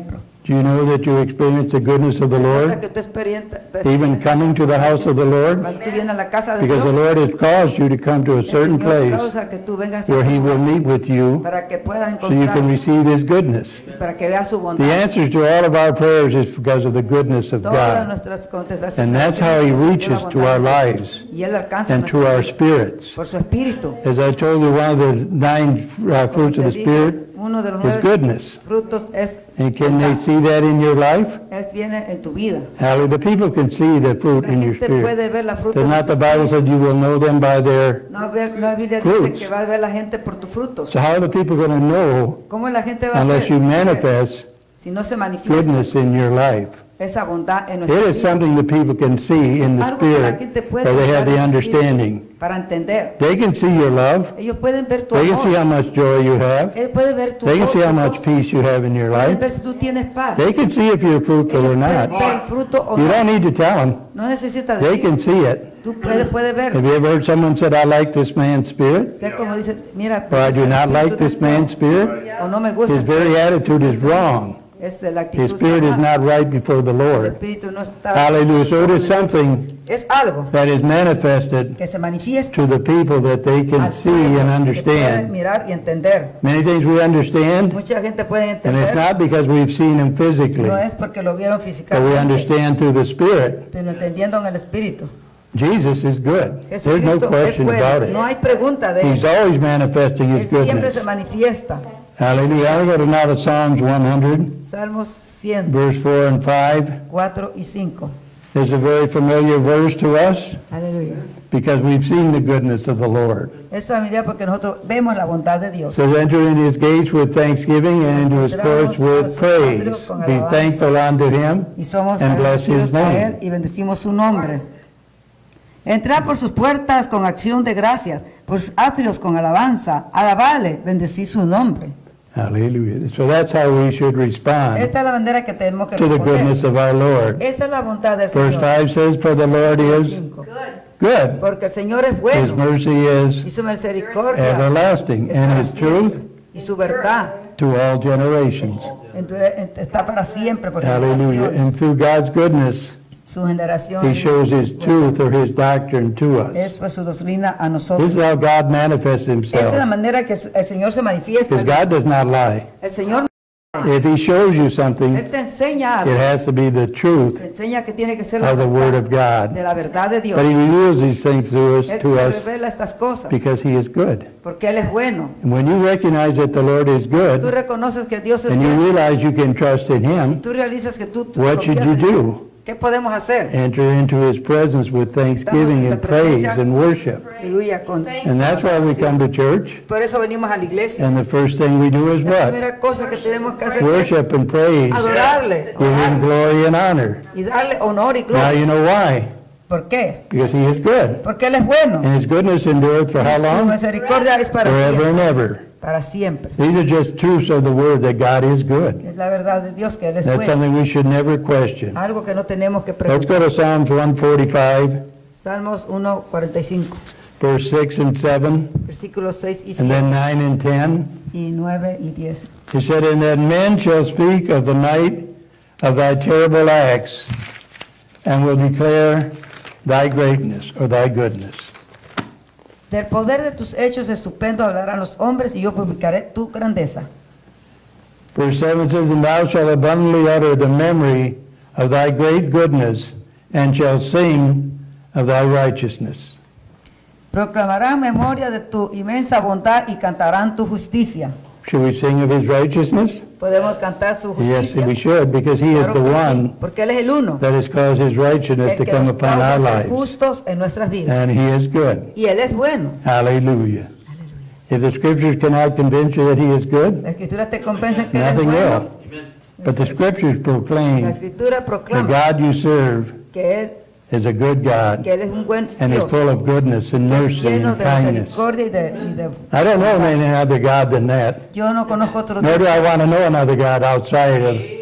[SPEAKER 1] Do you know that you experience the goodness of the
[SPEAKER 2] ¿Recuerda
[SPEAKER 1] Lord,
[SPEAKER 2] que tú experiencia-
[SPEAKER 1] even coming to the house of the Lord?
[SPEAKER 2] Cuando tú vienes a la casa de
[SPEAKER 1] Because the
[SPEAKER 2] Dios,
[SPEAKER 1] Lord has caused you to come to a
[SPEAKER 2] el
[SPEAKER 1] certain
[SPEAKER 2] Señor
[SPEAKER 1] place
[SPEAKER 2] causa que tú vengas a
[SPEAKER 1] where
[SPEAKER 2] ese
[SPEAKER 1] He will
[SPEAKER 2] lugar
[SPEAKER 1] meet with you
[SPEAKER 2] para que puedas
[SPEAKER 1] so you can
[SPEAKER 2] encontrar
[SPEAKER 1] receive His goodness.
[SPEAKER 2] y para que veas su
[SPEAKER 1] The
[SPEAKER 2] bondad.
[SPEAKER 1] answers to all of our prayers is because of the goodness of
[SPEAKER 2] Todas
[SPEAKER 1] God
[SPEAKER 2] nuestras contestaciones
[SPEAKER 1] And that's how He
[SPEAKER 2] son la
[SPEAKER 1] reaches
[SPEAKER 2] bondad
[SPEAKER 1] to
[SPEAKER 2] de
[SPEAKER 1] our
[SPEAKER 2] Dios.
[SPEAKER 1] lives
[SPEAKER 2] Y Él alcanza
[SPEAKER 1] and to
[SPEAKER 2] nuestras
[SPEAKER 1] our
[SPEAKER 2] vidas
[SPEAKER 1] spirits.
[SPEAKER 2] por su espíritu.
[SPEAKER 1] As I told you, one of the nine uh,
[SPEAKER 2] Como
[SPEAKER 1] fruits of
[SPEAKER 2] te
[SPEAKER 1] the
[SPEAKER 2] dije,
[SPEAKER 1] Spirit
[SPEAKER 2] uno de los
[SPEAKER 1] is
[SPEAKER 2] nueve
[SPEAKER 1] goodness.
[SPEAKER 2] frutos es
[SPEAKER 1] And can they
[SPEAKER 2] bondad.
[SPEAKER 1] see that in your life?
[SPEAKER 2] Es viene en tu vida.
[SPEAKER 1] Hallelujah. The people can see the fruit
[SPEAKER 2] La
[SPEAKER 1] in your
[SPEAKER 2] gente
[SPEAKER 1] spirit.
[SPEAKER 2] puede ver la fruta
[SPEAKER 1] Does
[SPEAKER 2] de
[SPEAKER 1] not
[SPEAKER 2] tu
[SPEAKER 1] the Bible
[SPEAKER 2] espíritu.
[SPEAKER 1] said you will know them by their...
[SPEAKER 2] No, ve- la Biblia dice
[SPEAKER 1] fruits.
[SPEAKER 2] que va a ver la gente por tus frutos.
[SPEAKER 1] So how are the people going to know
[SPEAKER 2] ¿Cómo la gente va a
[SPEAKER 1] unless you
[SPEAKER 2] saber?
[SPEAKER 1] manifest
[SPEAKER 2] Si no se manifiesta
[SPEAKER 1] goodness in your life?
[SPEAKER 2] esa bondad en
[SPEAKER 1] It
[SPEAKER 2] nuestra
[SPEAKER 1] is
[SPEAKER 2] vida.
[SPEAKER 1] something the people can see in the
[SPEAKER 2] Algo que la
[SPEAKER 1] spirit,
[SPEAKER 2] gente puede
[SPEAKER 1] or they have
[SPEAKER 2] ver
[SPEAKER 1] the
[SPEAKER 2] en su espíritu
[SPEAKER 1] understanding.
[SPEAKER 2] para entender.
[SPEAKER 1] They can see your love.
[SPEAKER 2] Ellos pueden ver tu
[SPEAKER 1] They can see
[SPEAKER 2] amor.
[SPEAKER 1] how much joy you have.
[SPEAKER 2] Ellos pueden ver tu
[SPEAKER 1] They can see how
[SPEAKER 2] gozo.
[SPEAKER 1] much peace you have in your
[SPEAKER 2] Pueden
[SPEAKER 1] life.
[SPEAKER 2] ver si tú tienes paz.
[SPEAKER 1] They can see if you're fruitful
[SPEAKER 2] Ellos
[SPEAKER 1] or
[SPEAKER 2] pueden
[SPEAKER 1] not.
[SPEAKER 2] ver el fruto o
[SPEAKER 1] You
[SPEAKER 2] no.
[SPEAKER 1] don't need to tell them.
[SPEAKER 2] No necesitas
[SPEAKER 1] They
[SPEAKER 2] decir.
[SPEAKER 1] can see it.
[SPEAKER 2] Tú puedes, puedes ver.
[SPEAKER 1] Have you ever heard someone said, I like this man's spirit?
[SPEAKER 2] O sea, como dice, mira,
[SPEAKER 1] Or I do
[SPEAKER 2] el
[SPEAKER 1] not
[SPEAKER 2] espíritu
[SPEAKER 1] like
[SPEAKER 2] de
[SPEAKER 1] this
[SPEAKER 2] Dios,
[SPEAKER 1] man's spirit?
[SPEAKER 2] o no me gusta.
[SPEAKER 1] His very attitude is wrong.
[SPEAKER 2] Este, la actitud
[SPEAKER 1] His spirit is
[SPEAKER 2] está mal.
[SPEAKER 1] not right before the
[SPEAKER 2] El
[SPEAKER 1] Lord.
[SPEAKER 2] espíritu no está.
[SPEAKER 1] Hallelujah. So it is something
[SPEAKER 2] Es algo
[SPEAKER 1] that is manifested
[SPEAKER 2] que se manifiesta
[SPEAKER 1] to the people that they can
[SPEAKER 2] al
[SPEAKER 1] see
[SPEAKER 2] pueblo,
[SPEAKER 1] and
[SPEAKER 2] que pueden
[SPEAKER 1] understand.
[SPEAKER 2] mirar y entender.
[SPEAKER 1] Many things we understand,
[SPEAKER 2] Mucha gente puede
[SPEAKER 1] and it's
[SPEAKER 2] entender.
[SPEAKER 1] not because we've seen them physically,
[SPEAKER 2] No es porque lo vieron
[SPEAKER 1] but we
[SPEAKER 2] físicamente,
[SPEAKER 1] understand through the Spirit.
[SPEAKER 2] pero entendiendo en el espíritu.
[SPEAKER 1] Jesus is good. There's no
[SPEAKER 2] Jesucristo es
[SPEAKER 1] question about
[SPEAKER 2] bueno. No hay
[SPEAKER 1] it.
[SPEAKER 2] pregunta de
[SPEAKER 1] He's
[SPEAKER 2] eso.
[SPEAKER 1] always manifesting
[SPEAKER 2] Él
[SPEAKER 1] His
[SPEAKER 2] siempre
[SPEAKER 1] goodness.
[SPEAKER 2] se manifiesta.
[SPEAKER 1] Hallelujah. I go to now to Psalms one hundred,
[SPEAKER 2] Salmos cien,
[SPEAKER 1] verse four and five.
[SPEAKER 2] cuatro y cinco.
[SPEAKER 1] It's a very familiar verse to us
[SPEAKER 2] Aleluya.
[SPEAKER 1] because we've seen the goodness of the Lord.
[SPEAKER 2] Es familiar porque nosotros vemos la bondad de Dios.
[SPEAKER 1] So enter into His gates with thanksgiving and into His courts with praise. Be thankful unto Him
[SPEAKER 2] Y somos
[SPEAKER 1] and bless His
[SPEAKER 2] agradecidos a Él
[SPEAKER 1] name.
[SPEAKER 2] y bendecimos su nombre. Entrad por sus puertas con acción de gracias, por sus atrios con alabanza. Alabale, bendecí su nombre.
[SPEAKER 1] Hallelujah. So that's how we should respond
[SPEAKER 2] Esta es la manera que tenemos que
[SPEAKER 1] to the goodness
[SPEAKER 2] responder.
[SPEAKER 1] of our Lord.
[SPEAKER 2] Esta es la bondad del
[SPEAKER 1] Verse
[SPEAKER 2] Señor.
[SPEAKER 1] five says, For the Lord is
[SPEAKER 2] Cinco.
[SPEAKER 1] good.
[SPEAKER 2] Porque el Señor es
[SPEAKER 1] His
[SPEAKER 2] bueno
[SPEAKER 1] mercy
[SPEAKER 2] y
[SPEAKER 1] is
[SPEAKER 2] su misericordia
[SPEAKER 1] everlasting,
[SPEAKER 2] es
[SPEAKER 1] and
[SPEAKER 2] para
[SPEAKER 1] His
[SPEAKER 2] siempre.
[SPEAKER 1] truth
[SPEAKER 2] Y su verdad
[SPEAKER 1] to all generations.
[SPEAKER 2] endure- está para siempre, por
[SPEAKER 1] Hallelujah.
[SPEAKER 2] generaciones.
[SPEAKER 1] And through God's goodness,
[SPEAKER 2] Su generación
[SPEAKER 1] He shows His truth or His doctrine to
[SPEAKER 2] es
[SPEAKER 1] us.
[SPEAKER 2] pues su doctrina a
[SPEAKER 1] This
[SPEAKER 2] nosotros.
[SPEAKER 1] is how God manifests
[SPEAKER 2] Esa es la
[SPEAKER 1] Himself.
[SPEAKER 2] manera que el Señor se manifiesta.
[SPEAKER 1] Because God does not lie.
[SPEAKER 2] El Señor,
[SPEAKER 1] If He shows you something,
[SPEAKER 2] Él te enseña
[SPEAKER 1] it
[SPEAKER 2] algo.
[SPEAKER 1] has to be the truth
[SPEAKER 2] Te enseña que tiene que ser la
[SPEAKER 1] of the Word of
[SPEAKER 2] verdad,
[SPEAKER 1] God.
[SPEAKER 2] de la verdad de Dios.
[SPEAKER 1] But He reveals these things to us,
[SPEAKER 2] Él
[SPEAKER 1] to
[SPEAKER 2] te
[SPEAKER 1] us
[SPEAKER 2] revela estas cosas
[SPEAKER 1] because He is good.
[SPEAKER 2] porque Él es bueno.
[SPEAKER 1] And when you recognize that the Lord is
[SPEAKER 2] Tú
[SPEAKER 1] good,
[SPEAKER 2] reconoces que Dios es
[SPEAKER 1] and you
[SPEAKER 2] bueno
[SPEAKER 1] realize you can trust in
[SPEAKER 2] y
[SPEAKER 1] Him,
[SPEAKER 2] tú realizas que tú, tú
[SPEAKER 1] what should
[SPEAKER 2] confías
[SPEAKER 1] you
[SPEAKER 2] en Él.
[SPEAKER 1] do?
[SPEAKER 2] ¿Qué podemos hacer?
[SPEAKER 1] Enter into His presence with thanksgiving and praise and worship.
[SPEAKER 2] Aleluya. Con,
[SPEAKER 1] And that's why we come to church.
[SPEAKER 2] por eso venimos a la iglesia.
[SPEAKER 1] And the first thing we do is
[SPEAKER 2] La
[SPEAKER 1] what?
[SPEAKER 2] primera cosa que tenemos que hacer es
[SPEAKER 1] Worship and praise.
[SPEAKER 2] adorarle,
[SPEAKER 1] Give Him
[SPEAKER 2] orarle
[SPEAKER 1] glory and honor.
[SPEAKER 2] y darle honor y
[SPEAKER 1] Now
[SPEAKER 2] gloria.
[SPEAKER 1] you know why.
[SPEAKER 2] ¿Por qué?
[SPEAKER 1] Because He is good.
[SPEAKER 2] Porque Él es bueno.
[SPEAKER 1] And His goodness endureth for how
[SPEAKER 2] Su
[SPEAKER 1] long?
[SPEAKER 2] misericordia es para
[SPEAKER 1] Forever
[SPEAKER 2] siempre.
[SPEAKER 1] and ever.
[SPEAKER 2] Para siempre.
[SPEAKER 1] These are just truths of the Word that God is good.
[SPEAKER 2] Es la verdad de Dios que Él es
[SPEAKER 1] That's
[SPEAKER 2] bueno.
[SPEAKER 1] something we should never question.
[SPEAKER 2] Algo que no tenemos que
[SPEAKER 1] Let's
[SPEAKER 2] preguntar.
[SPEAKER 1] go to Psalms one forty-five,
[SPEAKER 2] Salmos uno, cuarenta y cinco,
[SPEAKER 1] verse six and seven,
[SPEAKER 2] versículos seis y
[SPEAKER 1] and
[SPEAKER 2] siete,
[SPEAKER 1] then nine and ten.
[SPEAKER 2] y nueve y diez.
[SPEAKER 1] He said, And that men shall speak of the night of thy terrible acts, and will declare thy greatness or thy goodness.
[SPEAKER 2] Del poder de tus hechos estupendo hablarán los hombres, y yo publicaré tu grandeza.
[SPEAKER 1] Verse seven says, And thou shalt abundantly utter the memory of thy great goodness, and shalt sing of thy righteousness.
[SPEAKER 2] Proclamarán memoria de tu inmensa bondad y cantarán tu justicia.
[SPEAKER 1] Should we sing of his righteousness?
[SPEAKER 2] Podemos cantar su
[SPEAKER 1] Yes,
[SPEAKER 2] justicia.
[SPEAKER 1] we should, because he is
[SPEAKER 2] Claro
[SPEAKER 1] the
[SPEAKER 2] que sí,
[SPEAKER 1] one
[SPEAKER 2] porque Él es el uno,
[SPEAKER 1] that has caused his righteousness
[SPEAKER 2] el
[SPEAKER 1] to
[SPEAKER 2] que
[SPEAKER 1] come
[SPEAKER 2] nos
[SPEAKER 1] upon our
[SPEAKER 2] causa ser
[SPEAKER 1] lives.
[SPEAKER 2] justos en nuestras vidas.
[SPEAKER 1] And he is good.
[SPEAKER 2] Y Él es bueno.
[SPEAKER 1] Hallelujah. If the scriptures cannot convince you that he is good,
[SPEAKER 2] La Escritura te convence que Él es
[SPEAKER 1] nothing
[SPEAKER 2] bueno.
[SPEAKER 1] will. But the scriptures proclaim
[SPEAKER 2] La Escritura
[SPEAKER 1] the
[SPEAKER 2] proclama
[SPEAKER 1] God you serve
[SPEAKER 2] que Él,
[SPEAKER 1] is a good God
[SPEAKER 2] que Él es un buen
[SPEAKER 1] and is
[SPEAKER 2] Dios,
[SPEAKER 1] full of goodness and mercy
[SPEAKER 2] lleno
[SPEAKER 1] and
[SPEAKER 2] de
[SPEAKER 1] kindness.
[SPEAKER 2] misericordia y de, y de-
[SPEAKER 1] I don't know any other God than that.
[SPEAKER 2] Yo no conozco otro
[SPEAKER 1] Nor
[SPEAKER 2] Dios.
[SPEAKER 1] do I want to know another God outside of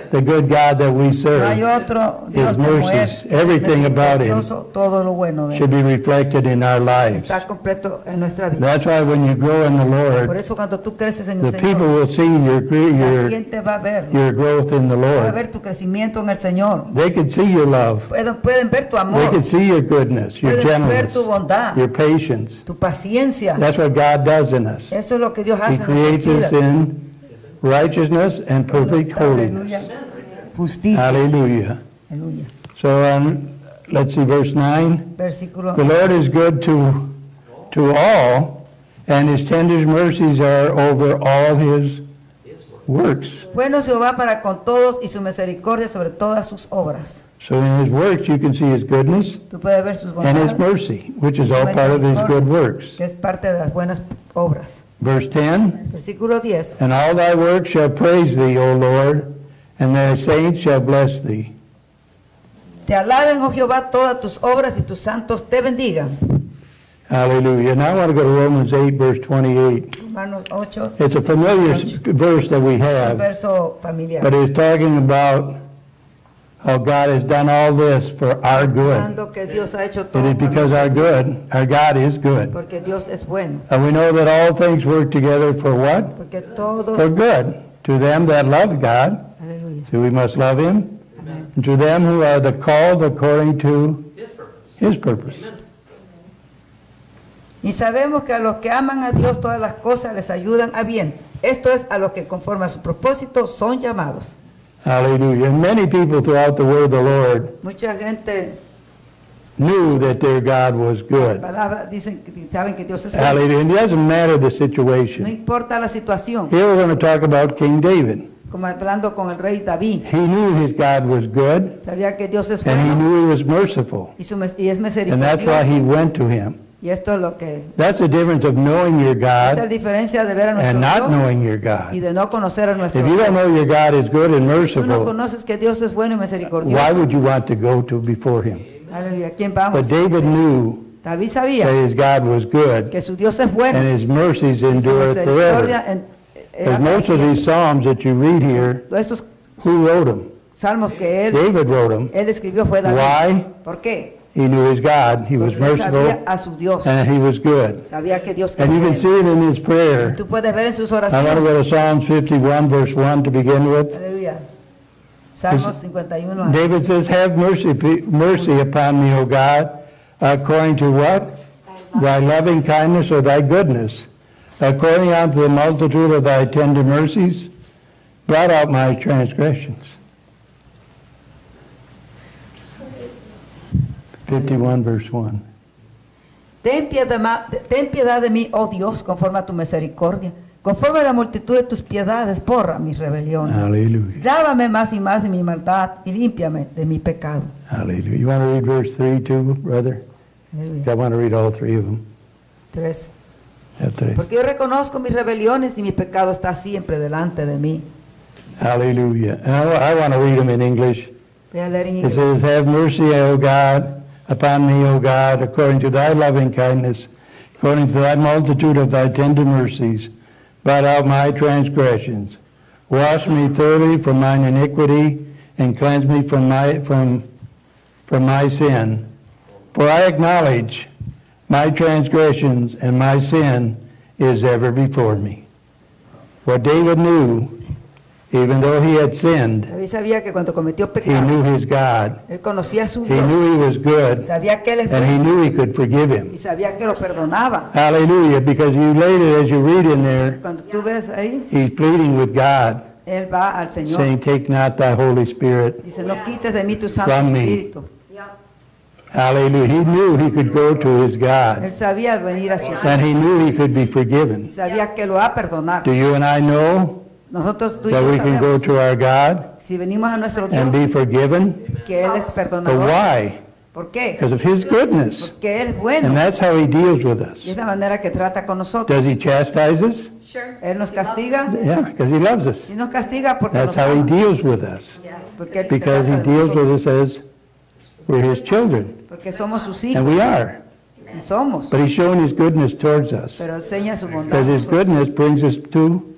[SPEAKER 1] the good God that we
[SPEAKER 2] No hay
[SPEAKER 1] serve
[SPEAKER 2] otro Dios
[SPEAKER 1] His
[SPEAKER 2] como Él.
[SPEAKER 1] mercies,
[SPEAKER 2] que es
[SPEAKER 1] everything about Him
[SPEAKER 2] misericordioso, todo lo bueno de
[SPEAKER 1] should
[SPEAKER 2] Él
[SPEAKER 1] be reflected in our lives.
[SPEAKER 2] está completo en nuestra vida.
[SPEAKER 1] That's why when you grow in the
[SPEAKER 2] Por
[SPEAKER 1] Lord,
[SPEAKER 2] eso cuando tú creces en el
[SPEAKER 1] the people
[SPEAKER 2] Señor,
[SPEAKER 1] will see your, gre-
[SPEAKER 2] la
[SPEAKER 1] your,
[SPEAKER 2] gente va a ver,
[SPEAKER 1] your growth in the
[SPEAKER 2] va a
[SPEAKER 1] Lord.
[SPEAKER 2] ver tu crecimiento en el Señor.
[SPEAKER 1] They can see your love.
[SPEAKER 2] Pueden, pueden ver tu
[SPEAKER 1] They
[SPEAKER 2] amor,
[SPEAKER 1] can see your goodness, your
[SPEAKER 2] pueden ver
[SPEAKER 1] gentleness,
[SPEAKER 2] tu bondad,
[SPEAKER 1] your patience.
[SPEAKER 2] tu paciencia.
[SPEAKER 1] That's what God does in us.
[SPEAKER 2] Eso es lo que Dios
[SPEAKER 1] He
[SPEAKER 2] hace en
[SPEAKER 1] creates
[SPEAKER 2] nuestra
[SPEAKER 1] us
[SPEAKER 2] vida.
[SPEAKER 1] in righteousness and perfect holiness.
[SPEAKER 2] Aleluya. Justicia.
[SPEAKER 1] Hallelujah.
[SPEAKER 2] Aleluya.
[SPEAKER 1] So um, let's see verse nine.
[SPEAKER 2] Versículo.
[SPEAKER 1] The Lord is good to, to all, and His tender mercies are over all His works.
[SPEAKER 2] Bueno es Jehová para con todos y su misericordia sobre todas sus obras.
[SPEAKER 1] So in His works you can see His goodness
[SPEAKER 2] Tú puedes ver sus
[SPEAKER 1] and His
[SPEAKER 2] bondades,
[SPEAKER 1] mercy, which is
[SPEAKER 2] su
[SPEAKER 1] all part of His good works.
[SPEAKER 2] que es parte de las buenas obras.
[SPEAKER 1] Verse ten,
[SPEAKER 2] Versículo diez.
[SPEAKER 1] and all thy works shall praise thee, O Lord, and thy saints shall bless thee.
[SPEAKER 2] Te alaben, oh Jehová, todas tus obras y tus santos te bendigan.
[SPEAKER 1] Hallelujah. Now I want to go to Romans eight, verse twenty-eight.
[SPEAKER 2] Romanos ocho,
[SPEAKER 1] It's a familiar s- verse that we
[SPEAKER 2] es un
[SPEAKER 1] have,
[SPEAKER 2] verso familiar.
[SPEAKER 1] but it's talking about how God has done all this for our good.
[SPEAKER 2] Hablando que Dios ha hecho
[SPEAKER 1] It
[SPEAKER 2] todo
[SPEAKER 1] is
[SPEAKER 2] por
[SPEAKER 1] because our good, our God is good.
[SPEAKER 2] porque Dios es bueno,
[SPEAKER 1] And we know that all things work together for what?
[SPEAKER 2] porque todos,
[SPEAKER 1] For good. To them that love God,
[SPEAKER 2] aleluya,
[SPEAKER 1] so we must love Him,
[SPEAKER 2] amén.
[SPEAKER 1] and to them who are the called according to
[SPEAKER 3] His purpose.
[SPEAKER 1] His purpose.
[SPEAKER 2] Y sabemos que a los que aman a Dios todas las cosas les ayudan a bien. Esto es a los que conforme a su propósito son llamados.
[SPEAKER 1] Hallelujah. And many people throughout the word of the Lord
[SPEAKER 2] Mucha gente,
[SPEAKER 1] knew that their God was good.
[SPEAKER 2] palabras dicen que saben que Dios es bueno.
[SPEAKER 1] Hallelujah. And it doesn't matter the
[SPEAKER 2] No
[SPEAKER 1] situation.
[SPEAKER 2] importa la situación.
[SPEAKER 1] Here we're going to talk about King David.
[SPEAKER 2] Como hablando con el rey David,
[SPEAKER 1] He knew his God was good,
[SPEAKER 2] sabía que Dios es
[SPEAKER 1] and he
[SPEAKER 2] bueno
[SPEAKER 1] knew He was merciful.
[SPEAKER 2] y, su mes- y es
[SPEAKER 1] And that's why
[SPEAKER 2] misericordioso.
[SPEAKER 1] he went to Him.
[SPEAKER 2] Y esto es lo que
[SPEAKER 1] That's the difference of knowing your
[SPEAKER 2] esta es la
[SPEAKER 1] God
[SPEAKER 2] diferencia de ver a nuestro
[SPEAKER 1] and not
[SPEAKER 2] Dios
[SPEAKER 1] knowing your
[SPEAKER 2] y
[SPEAKER 1] God.
[SPEAKER 2] de no conocer a nuestro
[SPEAKER 1] If you don't
[SPEAKER 2] Dios.
[SPEAKER 1] know your God is good and
[SPEAKER 2] Tú no
[SPEAKER 1] merciful,
[SPEAKER 2] conoces que Dios es bueno y
[SPEAKER 1] why
[SPEAKER 2] misericordioso.
[SPEAKER 1] would you want to go to before Him?
[SPEAKER 2] Aleluya, ¿a quién
[SPEAKER 1] But
[SPEAKER 2] vamos?
[SPEAKER 1] David knew
[SPEAKER 2] David
[SPEAKER 1] that
[SPEAKER 2] sabía
[SPEAKER 1] his God was good
[SPEAKER 2] que su Dios es bueno
[SPEAKER 1] and His mercies
[SPEAKER 2] y su
[SPEAKER 1] endure
[SPEAKER 2] misericordia
[SPEAKER 1] forever.
[SPEAKER 2] en- era
[SPEAKER 1] Because most of
[SPEAKER 2] para
[SPEAKER 1] these Psalms that you read here,
[SPEAKER 2] siempre. Estos
[SPEAKER 1] who wrote them?
[SPEAKER 2] salmos que él,
[SPEAKER 1] David wrote them.
[SPEAKER 2] él escribió fue David.
[SPEAKER 1] Why?
[SPEAKER 2] ¿Por qué?
[SPEAKER 1] He knew his God, He was
[SPEAKER 2] Porque él sabía
[SPEAKER 1] merciful,
[SPEAKER 2] a su Dios.
[SPEAKER 1] and He was good.
[SPEAKER 2] Sabía que Dios es
[SPEAKER 1] And you can
[SPEAKER 2] bueno.
[SPEAKER 1] see it in His prayer.
[SPEAKER 2] Tú puedes ver en sus
[SPEAKER 1] I want to go
[SPEAKER 2] oraciones.
[SPEAKER 1] to Psalms fifty-one, verse one to begin with.
[SPEAKER 2] Aleluya. Salmos cincuenta y uno.
[SPEAKER 1] David says, have mercy, mercy upon me, O God, according to what? Thy loving kindness or thy goodness. According unto the multitude of thy tender mercies, blot out my transgressions. fifty-one, verse one.
[SPEAKER 2] Ten piedad, ma- ten piedad de mí, oh Dios, conforme a tu misericordia. Conforme a la multitud de tus piedades, borra mis rebeliones.
[SPEAKER 1] Hallelujah.
[SPEAKER 2] Lávame más y más de mi maldad y límpiame de mi pecado.
[SPEAKER 1] Hallelujah. You want to read verse three too, brother?
[SPEAKER 2] Aleluya.
[SPEAKER 1] I want to read all three of them.
[SPEAKER 2] Tres.
[SPEAKER 1] Have three.
[SPEAKER 2] Porque yo reconozco mis rebeliones y mi pecado está siempre delante de mí.
[SPEAKER 1] Hallelujah. And I, I want to read them in English.
[SPEAKER 2] Voy a leer en
[SPEAKER 1] It
[SPEAKER 2] inglés.
[SPEAKER 1] says, have mercy, O God, upon me, O God, according to thy loving kindness, according to thy multitude of thy tender mercies, blot out my transgressions. Wash me thoroughly from mine iniquity, and cleanse me from my, from, from my sin. For I acknowledge my transgressions, and my sin is ever before me. What David knew, even though he had sinned,
[SPEAKER 2] David sabía que cuando cometió
[SPEAKER 1] he
[SPEAKER 2] pecado,
[SPEAKER 1] knew his God.
[SPEAKER 2] él conocía a su
[SPEAKER 1] He
[SPEAKER 2] Dios.
[SPEAKER 1] knew he was good,
[SPEAKER 2] Sabía que él es
[SPEAKER 1] and he
[SPEAKER 2] bueno
[SPEAKER 1] knew he could forgive him.
[SPEAKER 2] y sabía que lo perdonaba.
[SPEAKER 1] Hallelujah, because you later, as you read in there,
[SPEAKER 2] Cuando tú ves ahí,
[SPEAKER 1] he's pleading with God,
[SPEAKER 2] él va al Señor.
[SPEAKER 1] saying, take not thy Holy Spirit.
[SPEAKER 2] Dice, no quites de mí tu Santo
[SPEAKER 1] From me.
[SPEAKER 2] Espíritu.
[SPEAKER 1] Hallelujah. He knew he could go to his
[SPEAKER 2] Él
[SPEAKER 1] God,
[SPEAKER 2] sabía venir a su Dios
[SPEAKER 1] and he knew he could be forgiven.
[SPEAKER 2] y sabía que lo va a perdonar.
[SPEAKER 1] Do you and I know
[SPEAKER 2] Nosotros tú y
[SPEAKER 1] that
[SPEAKER 2] yo
[SPEAKER 1] we can go
[SPEAKER 2] sabemos,
[SPEAKER 1] to our God
[SPEAKER 2] si venimos a nuestro
[SPEAKER 1] and
[SPEAKER 2] Dios,
[SPEAKER 1] be forgiven?
[SPEAKER 2] que Él es
[SPEAKER 1] But
[SPEAKER 2] perdonador.
[SPEAKER 1] why?
[SPEAKER 2] ¿Por qué?
[SPEAKER 1] Because of his goodness.
[SPEAKER 2] Porque Él es bueno.
[SPEAKER 1] And that's how he deals with us.
[SPEAKER 2] Y es la manera que trata con nosotros.
[SPEAKER 1] Does he chastise us?
[SPEAKER 2] Él nos castiga
[SPEAKER 1] Yeah, because he loves us.
[SPEAKER 2] y nos castiga porque
[SPEAKER 1] That's
[SPEAKER 2] nos
[SPEAKER 1] how he
[SPEAKER 2] ama.
[SPEAKER 1] deals with us.
[SPEAKER 2] Porque Él
[SPEAKER 1] Because he
[SPEAKER 2] trata de
[SPEAKER 1] deals
[SPEAKER 2] nosotros.
[SPEAKER 1] with us as we're his children.
[SPEAKER 2] Porque somos sus
[SPEAKER 1] And
[SPEAKER 2] hijos
[SPEAKER 1] we are.
[SPEAKER 2] y somos.
[SPEAKER 1] But he's showing his goodness towards us.
[SPEAKER 2] Pero enseña su bondad.
[SPEAKER 1] Because
[SPEAKER 2] a
[SPEAKER 1] his
[SPEAKER 2] nosotros.
[SPEAKER 1] goodness brings us to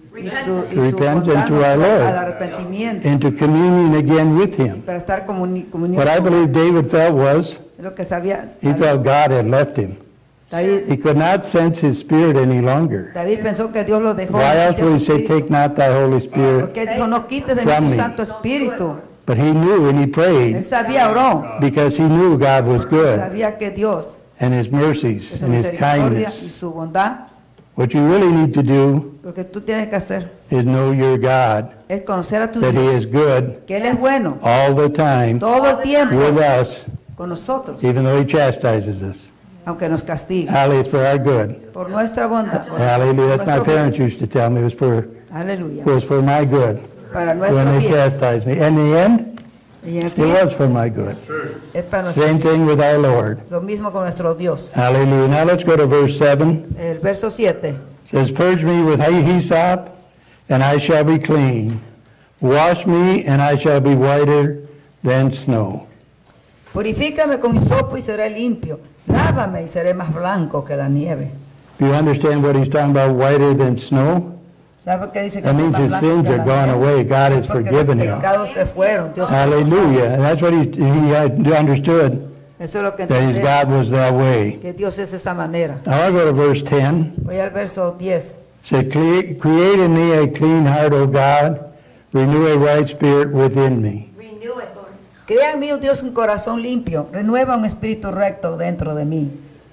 [SPEAKER 2] y su, y
[SPEAKER 1] To
[SPEAKER 2] su
[SPEAKER 1] repent
[SPEAKER 2] bondad
[SPEAKER 1] and to
[SPEAKER 2] nos
[SPEAKER 1] our
[SPEAKER 2] trae
[SPEAKER 1] Lord.
[SPEAKER 2] al arrepentimiento,
[SPEAKER 1] into communion again with him.
[SPEAKER 2] para estar comuni comunión
[SPEAKER 1] What I
[SPEAKER 2] con
[SPEAKER 1] believe David felt was,
[SPEAKER 2] lo que sabía.
[SPEAKER 1] he felt God had left him.
[SPEAKER 2] David,
[SPEAKER 1] He could not sense his spirit any longer.
[SPEAKER 2] David pensó que Dios lo dejó.
[SPEAKER 1] Why
[SPEAKER 2] no
[SPEAKER 1] else
[SPEAKER 2] sintió
[SPEAKER 1] would he
[SPEAKER 2] su
[SPEAKER 1] say,
[SPEAKER 2] espíritu.
[SPEAKER 1] take not thy Holy Spirit
[SPEAKER 2] Porque dijo, no quites de mí
[SPEAKER 1] from
[SPEAKER 2] tu
[SPEAKER 1] me.
[SPEAKER 2] Santo Espíritu.
[SPEAKER 1] But he knew and he
[SPEAKER 2] Él
[SPEAKER 1] prayed
[SPEAKER 2] sabía, oró,
[SPEAKER 1] because he knew God was good
[SPEAKER 2] sabía que Dios,
[SPEAKER 1] and his mercies
[SPEAKER 2] de su
[SPEAKER 1] and his
[SPEAKER 2] misericordia y
[SPEAKER 1] kindness.
[SPEAKER 2] su bondad,
[SPEAKER 1] What you really need to do
[SPEAKER 2] lo que tú tienes que hacer
[SPEAKER 1] is know your God,
[SPEAKER 2] es conocer a tu
[SPEAKER 1] that he
[SPEAKER 2] Dios,
[SPEAKER 1] is good
[SPEAKER 2] que Él es bueno
[SPEAKER 1] all the time
[SPEAKER 2] todo el tiempo
[SPEAKER 1] with us,
[SPEAKER 2] con nosotros,
[SPEAKER 1] even though he chastises us.
[SPEAKER 2] aunque nos castigue,
[SPEAKER 1] Hallelujah, it's for our good.
[SPEAKER 2] por nuestra bondad. por
[SPEAKER 1] Hallelujah, that's my
[SPEAKER 2] nuestro bien.
[SPEAKER 1] parents used to tell me, it was for,
[SPEAKER 2] Aleluya,
[SPEAKER 1] it was for my good
[SPEAKER 2] para nuestro
[SPEAKER 1] when they
[SPEAKER 2] bien.
[SPEAKER 1] chastised me. In the end,
[SPEAKER 2] Y en el
[SPEAKER 1] it
[SPEAKER 2] fin
[SPEAKER 1] was for my good.
[SPEAKER 2] es para nuestro
[SPEAKER 1] Same thing with our Lord.
[SPEAKER 2] lo mismo con nuestro Dios.
[SPEAKER 1] Hallelujah. Now let's go to verse seven.
[SPEAKER 2] El verso siete.
[SPEAKER 1] It says, purge me with hyssop, and I shall be clean. Wash me, and I shall be whiter than snow.
[SPEAKER 2] Purifícame con hisopo y seré limpio. Lávame y seré más blanco que la nieve.
[SPEAKER 1] Do you understand what he's talking about, whiter than snow?
[SPEAKER 2] ¿Sabe por qué dice que
[SPEAKER 1] That
[SPEAKER 2] soy
[SPEAKER 1] means
[SPEAKER 2] más
[SPEAKER 1] his
[SPEAKER 2] blanco
[SPEAKER 1] sins
[SPEAKER 2] que
[SPEAKER 1] are
[SPEAKER 2] la
[SPEAKER 1] gone
[SPEAKER 2] nieve?
[SPEAKER 1] away. God
[SPEAKER 2] Es
[SPEAKER 1] has
[SPEAKER 2] porque
[SPEAKER 1] forgiven
[SPEAKER 2] los
[SPEAKER 1] him.
[SPEAKER 2] pecados se fueron. Dios
[SPEAKER 1] Hallelujah. And that's what he, he had understood,
[SPEAKER 2] Eso es lo que
[SPEAKER 1] that his
[SPEAKER 2] entendemos,
[SPEAKER 1] God was that way.
[SPEAKER 2] que Dios es esa manera.
[SPEAKER 1] Now I'll go to verse ten.
[SPEAKER 2] Voy al verso diez.
[SPEAKER 1] It says, "Cre- create in me a clean heart, O God. Renew a right spirit within me.
[SPEAKER 3] Renew it, Lord.
[SPEAKER 2] Crea en mí, oh Dios, un corazón limpio. Renueva un espíritu recto dentro de mí.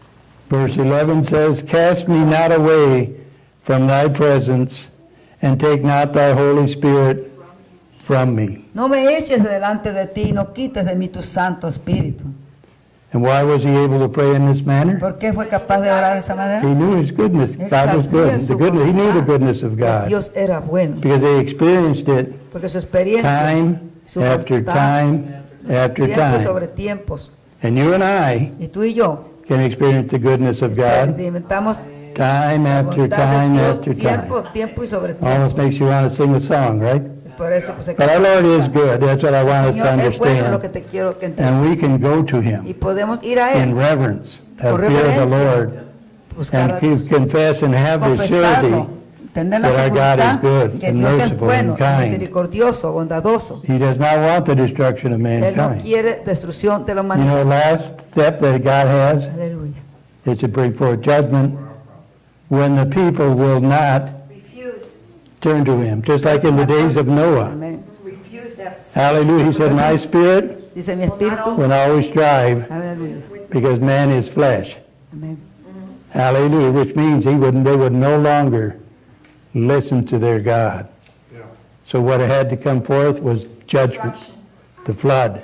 [SPEAKER 1] Verse eleven says, cast me not away from thy presence, and take not thy Holy Spirit from me.
[SPEAKER 2] No me eches delante de ti, no quites de mí tu Santo Espíritu.
[SPEAKER 1] And why was he able to pray in this manner?
[SPEAKER 2] ¿Por qué fue capaz de orar de esa
[SPEAKER 1] He
[SPEAKER 2] manera?
[SPEAKER 1] knew his goodness.
[SPEAKER 2] Él
[SPEAKER 1] God was
[SPEAKER 2] sabía
[SPEAKER 1] good.
[SPEAKER 2] su
[SPEAKER 1] The goodness. He knew the
[SPEAKER 2] bondad,
[SPEAKER 1] goodness of
[SPEAKER 2] que
[SPEAKER 1] God
[SPEAKER 2] Dios era bueno,
[SPEAKER 1] because he experienced it
[SPEAKER 2] porque su experiencia,
[SPEAKER 1] time
[SPEAKER 2] su
[SPEAKER 1] after
[SPEAKER 2] voluntad,
[SPEAKER 1] time after
[SPEAKER 2] tiempos
[SPEAKER 1] time.
[SPEAKER 2] sobre tiempos.
[SPEAKER 1] And you and I
[SPEAKER 2] Y tú y yo
[SPEAKER 1] can experience the goodness of God
[SPEAKER 2] experimentamos
[SPEAKER 1] time
[SPEAKER 2] la
[SPEAKER 1] after
[SPEAKER 2] voluntad de
[SPEAKER 1] time
[SPEAKER 2] Dios
[SPEAKER 1] after
[SPEAKER 2] tiempo,
[SPEAKER 1] time.
[SPEAKER 2] tiempo y sobre tiempo.
[SPEAKER 1] Almost makes you want to sing a song, right?
[SPEAKER 2] Por eso pues, se
[SPEAKER 1] But our Lord is good. That's what I
[SPEAKER 2] El
[SPEAKER 1] want us to
[SPEAKER 2] Señor es bueno, lo que
[SPEAKER 1] understand.
[SPEAKER 2] te quiero que entiendas.
[SPEAKER 1] And we can go to
[SPEAKER 2] Y
[SPEAKER 1] him
[SPEAKER 2] podemos ir a
[SPEAKER 1] in
[SPEAKER 2] Él,
[SPEAKER 1] reverence,
[SPEAKER 2] Con
[SPEAKER 1] have fear of the
[SPEAKER 2] reverencia.
[SPEAKER 1] Lord,
[SPEAKER 2] buscar a
[SPEAKER 1] and
[SPEAKER 2] Dios,
[SPEAKER 1] keep- confess and have the
[SPEAKER 2] confesarlo,
[SPEAKER 1] surety
[SPEAKER 2] tener la
[SPEAKER 1] that our God is
[SPEAKER 2] seguridad
[SPEAKER 1] good
[SPEAKER 2] que
[SPEAKER 1] and
[SPEAKER 2] Dios es
[SPEAKER 1] merciful
[SPEAKER 2] bueno,
[SPEAKER 1] and kind.
[SPEAKER 2] misericordioso, bondadoso.
[SPEAKER 1] He does not want the destruction of
[SPEAKER 2] Él no
[SPEAKER 1] mankind.
[SPEAKER 2] quiere destrucción de la
[SPEAKER 1] You
[SPEAKER 2] humanidad.
[SPEAKER 1] know, last step that God has
[SPEAKER 2] Aleluya.
[SPEAKER 1] is to bring forth judgment when the people will not
[SPEAKER 3] Refuse.
[SPEAKER 1] turn to him, just like in the days of Noah.
[SPEAKER 2] Amén.
[SPEAKER 3] Refuse that.
[SPEAKER 1] Hallelujah. He said, my spirit
[SPEAKER 2] Dice mi espíritu.
[SPEAKER 1] will always strive
[SPEAKER 2] Aleluya.
[SPEAKER 1] because man is flesh.
[SPEAKER 2] Amén.
[SPEAKER 1] Hallelujah, which means he would, they would no longer listen to their God. So what had to come forth was judgment,
[SPEAKER 3] Destruction.
[SPEAKER 1] the flood.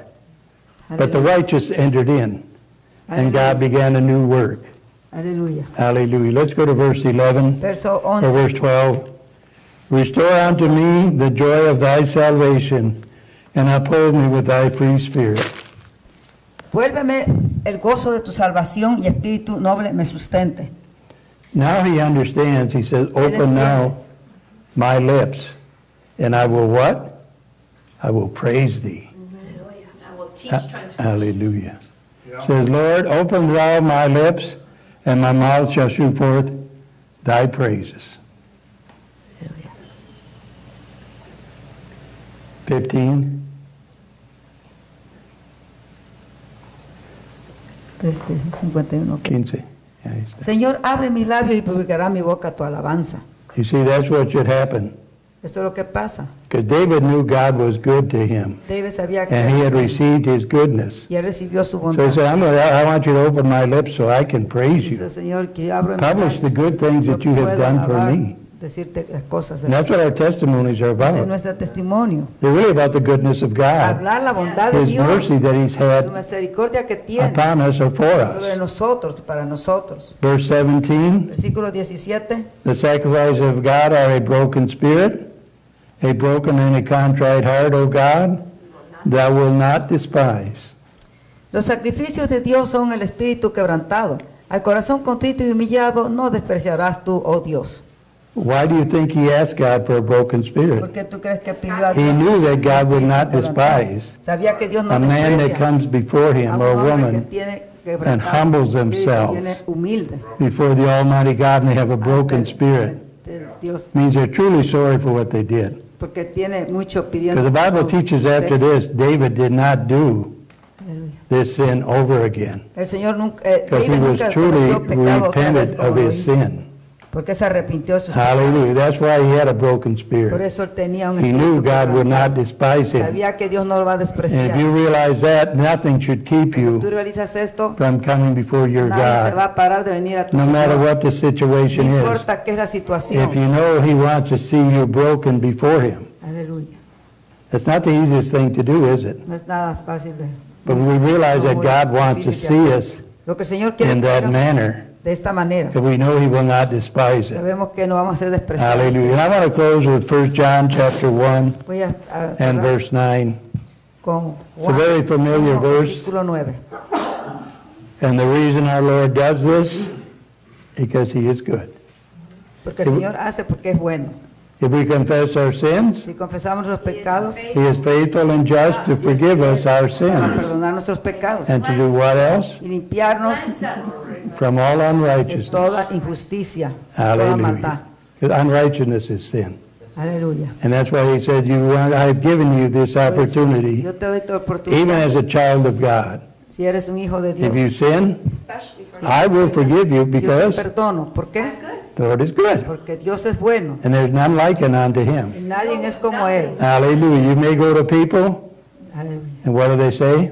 [SPEAKER 1] But the
[SPEAKER 2] Aleluya.
[SPEAKER 1] righteous entered in, and God
[SPEAKER 2] Aleluya.
[SPEAKER 1] began a new work.
[SPEAKER 2] Aleluya.
[SPEAKER 1] Hallelujah. Let's go to verse eleven,
[SPEAKER 2] Verso
[SPEAKER 1] or
[SPEAKER 2] once.
[SPEAKER 1] verse twelve. Restore unto me the joy of thy salvation, and uphold me with thy free spirit.
[SPEAKER 2] Vuélveme el gozo de tu salvación y espíritu noble me sustente.
[SPEAKER 1] Now he understands. He says,
[SPEAKER 2] Él
[SPEAKER 1] open now
[SPEAKER 2] entiende.
[SPEAKER 1] my lips, and I will what? I will praise thee.
[SPEAKER 3] Hallelujah. I will teach
[SPEAKER 1] Ha-
[SPEAKER 3] transgression.
[SPEAKER 1] Hallelujah. Says, Lord, open thou my lips, and my mouth shall shew forth thy praises.
[SPEAKER 2] Aleluya.
[SPEAKER 1] Fifteen.
[SPEAKER 2] Este, cincuenta y uno.
[SPEAKER 1] quince. Yeah, he's-
[SPEAKER 2] Señor, abre mis labios y publicará mi boca tu alabanza.
[SPEAKER 1] You see, that's what should happen.
[SPEAKER 2] Esto es lo que pasa.
[SPEAKER 1] Because David knew God was good to him,
[SPEAKER 2] David sabía que
[SPEAKER 1] and he had received his goodness.
[SPEAKER 2] y él recibió su
[SPEAKER 1] So he
[SPEAKER 2] bondad.
[SPEAKER 1] said, I'm gonna, I want you to open my lips so I can praise
[SPEAKER 2] Dice
[SPEAKER 1] you.
[SPEAKER 2] el Señor que abro mis
[SPEAKER 1] Publish the
[SPEAKER 2] labios,
[SPEAKER 1] good things
[SPEAKER 2] yo
[SPEAKER 1] that you have
[SPEAKER 2] puedo
[SPEAKER 1] done for
[SPEAKER 2] alabar,
[SPEAKER 1] me.
[SPEAKER 2] decirte las cosas.
[SPEAKER 1] And that's what our testimonies are
[SPEAKER 2] Ese es
[SPEAKER 1] about.
[SPEAKER 2] nuestro testimonio.
[SPEAKER 1] They're really about the goodness of God,
[SPEAKER 2] Hablar la bondad de
[SPEAKER 1] His
[SPEAKER 2] Dios,
[SPEAKER 1] mercy that he's
[SPEAKER 2] su
[SPEAKER 1] had
[SPEAKER 2] misericordia que tiene
[SPEAKER 1] upon us or for
[SPEAKER 2] sobre
[SPEAKER 1] us.
[SPEAKER 2] nosotros, para nosotros.
[SPEAKER 1] Verse seventeen,
[SPEAKER 2] Versículo diecisiete.
[SPEAKER 1] the sacrifice of God are a broken spirit, a broken and a contrite heart, O God, thou wilt not despise.
[SPEAKER 2] Los sacrificios de Dios son el espíritu quebrantado. Al corazón contrito y humillado no despreciarás tú, oh Dios.
[SPEAKER 1] Why do you think he asked God for a broken
[SPEAKER 2] ¿Por
[SPEAKER 1] spirit?
[SPEAKER 2] qué tú crees que pidió a
[SPEAKER 1] He
[SPEAKER 2] Dios?
[SPEAKER 1] knew that God would
[SPEAKER 2] un
[SPEAKER 1] not
[SPEAKER 2] espíritu quebrantado?
[SPEAKER 1] despise
[SPEAKER 2] Sabía que Dios no
[SPEAKER 1] a man that
[SPEAKER 2] desprecia
[SPEAKER 1] comes before
[SPEAKER 2] a
[SPEAKER 1] him
[SPEAKER 2] un
[SPEAKER 1] or a
[SPEAKER 2] hombre que
[SPEAKER 1] woman
[SPEAKER 2] tiene
[SPEAKER 1] and
[SPEAKER 2] quebrantado,
[SPEAKER 1] humbles
[SPEAKER 2] un espíritu que
[SPEAKER 1] themselves
[SPEAKER 2] viene humilde.
[SPEAKER 1] before the Almighty God and they have a broken
[SPEAKER 2] ante-
[SPEAKER 1] spirit.
[SPEAKER 2] ante del Dios,
[SPEAKER 1] means they're truly sorry for what they did.
[SPEAKER 2] porque tiene mucho pidiendo.
[SPEAKER 1] Because the Bible
[SPEAKER 2] perdón.
[SPEAKER 1] teaches after
[SPEAKER 2] Ustedes-
[SPEAKER 1] this, David did not do
[SPEAKER 2] Aleluya.
[SPEAKER 1] this sin over again.
[SPEAKER 2] El Señor nunca, eh,
[SPEAKER 1] Because he
[SPEAKER 2] David
[SPEAKER 1] was
[SPEAKER 2] nunca
[SPEAKER 1] truly
[SPEAKER 2] cometió pecado otra vez
[SPEAKER 1] repentant
[SPEAKER 2] como
[SPEAKER 1] of
[SPEAKER 2] lo
[SPEAKER 1] his
[SPEAKER 2] hizo,
[SPEAKER 1] sin.
[SPEAKER 2] porque se arrepintió de sus
[SPEAKER 1] Hallelujah.
[SPEAKER 2] pecados.
[SPEAKER 1] That's why he had a broken
[SPEAKER 2] Por
[SPEAKER 1] spirit.
[SPEAKER 2] eso él tenía un
[SPEAKER 1] He
[SPEAKER 2] espíritu
[SPEAKER 1] knew God would not
[SPEAKER 2] quebrantado.
[SPEAKER 1] despise him.
[SPEAKER 2] Sabía que Dios no lo va a
[SPEAKER 1] And if
[SPEAKER 2] despreciar.
[SPEAKER 1] you realize that, nothing should keep
[SPEAKER 2] Tú
[SPEAKER 1] you
[SPEAKER 2] realizas esto,
[SPEAKER 1] from coming before your
[SPEAKER 2] nadie te va
[SPEAKER 1] God,
[SPEAKER 2] a parar de venir a tu
[SPEAKER 1] no matter
[SPEAKER 2] Señor.
[SPEAKER 1] what the situation
[SPEAKER 2] No
[SPEAKER 1] is.
[SPEAKER 2] importa qué es la situación.
[SPEAKER 1] If you know he wants to see you broken before him.
[SPEAKER 2] Aleluya.
[SPEAKER 1] That's not the easiest thing to do, is it?
[SPEAKER 2] No es nada fácil de.
[SPEAKER 1] But we realize that
[SPEAKER 2] muy
[SPEAKER 1] God wants to
[SPEAKER 2] difícil
[SPEAKER 1] see
[SPEAKER 2] de
[SPEAKER 1] us
[SPEAKER 2] hacer. Lo que el Señor quiere
[SPEAKER 1] in
[SPEAKER 2] que
[SPEAKER 1] that
[SPEAKER 2] hagamos
[SPEAKER 1] manner,
[SPEAKER 2] de esta manera.
[SPEAKER 1] because we know he will not despise it.
[SPEAKER 2] Sabemos que no vamos a ser despreciados.
[SPEAKER 1] Hallelujah. And I want to close with First John chapter one
[SPEAKER 2] Voy a, a
[SPEAKER 1] and
[SPEAKER 2] cerrar
[SPEAKER 1] verse nine.
[SPEAKER 2] con
[SPEAKER 1] It's a very familiar
[SPEAKER 2] uno,
[SPEAKER 1] verse.
[SPEAKER 2] versículo nueve.
[SPEAKER 1] And the reason our Lord does this, because he is good.
[SPEAKER 2] Porque el Señor hace porque es bueno.
[SPEAKER 1] If we confess our sins,
[SPEAKER 2] Si confesamos los pecados,
[SPEAKER 1] he is faithful and just to forgive us our
[SPEAKER 2] para
[SPEAKER 1] sins.
[SPEAKER 2] perdonar nuestros pecados
[SPEAKER 1] And to do what else?
[SPEAKER 2] y limpiarnos
[SPEAKER 3] Cleanse us.
[SPEAKER 1] From all
[SPEAKER 2] de
[SPEAKER 1] unrighteousness.
[SPEAKER 2] toda injusticia, toda maldad.
[SPEAKER 1] Hallelujah. Because unrighteousness is sin.
[SPEAKER 2] Aleluya.
[SPEAKER 1] And that's why he said, "You want, I've given you this
[SPEAKER 2] Por eso,
[SPEAKER 1] opportunity,
[SPEAKER 2] yo te doy tu
[SPEAKER 1] even
[SPEAKER 2] oportunidad.
[SPEAKER 1] as a child of God.
[SPEAKER 2] Si eres un hijo de Dios,
[SPEAKER 1] If you sin,
[SPEAKER 3] Especially for
[SPEAKER 1] I will forgive you
[SPEAKER 2] yo te
[SPEAKER 1] because
[SPEAKER 2] perdono. ¿Por qué?
[SPEAKER 1] the Lord is good.
[SPEAKER 2] Porque Dios es bueno.
[SPEAKER 1] And there's none like it unto him."
[SPEAKER 2] Y nadie es como Él.
[SPEAKER 1] Hallelujah. You may go to people,
[SPEAKER 2] Aleluya.
[SPEAKER 1] and what do they say?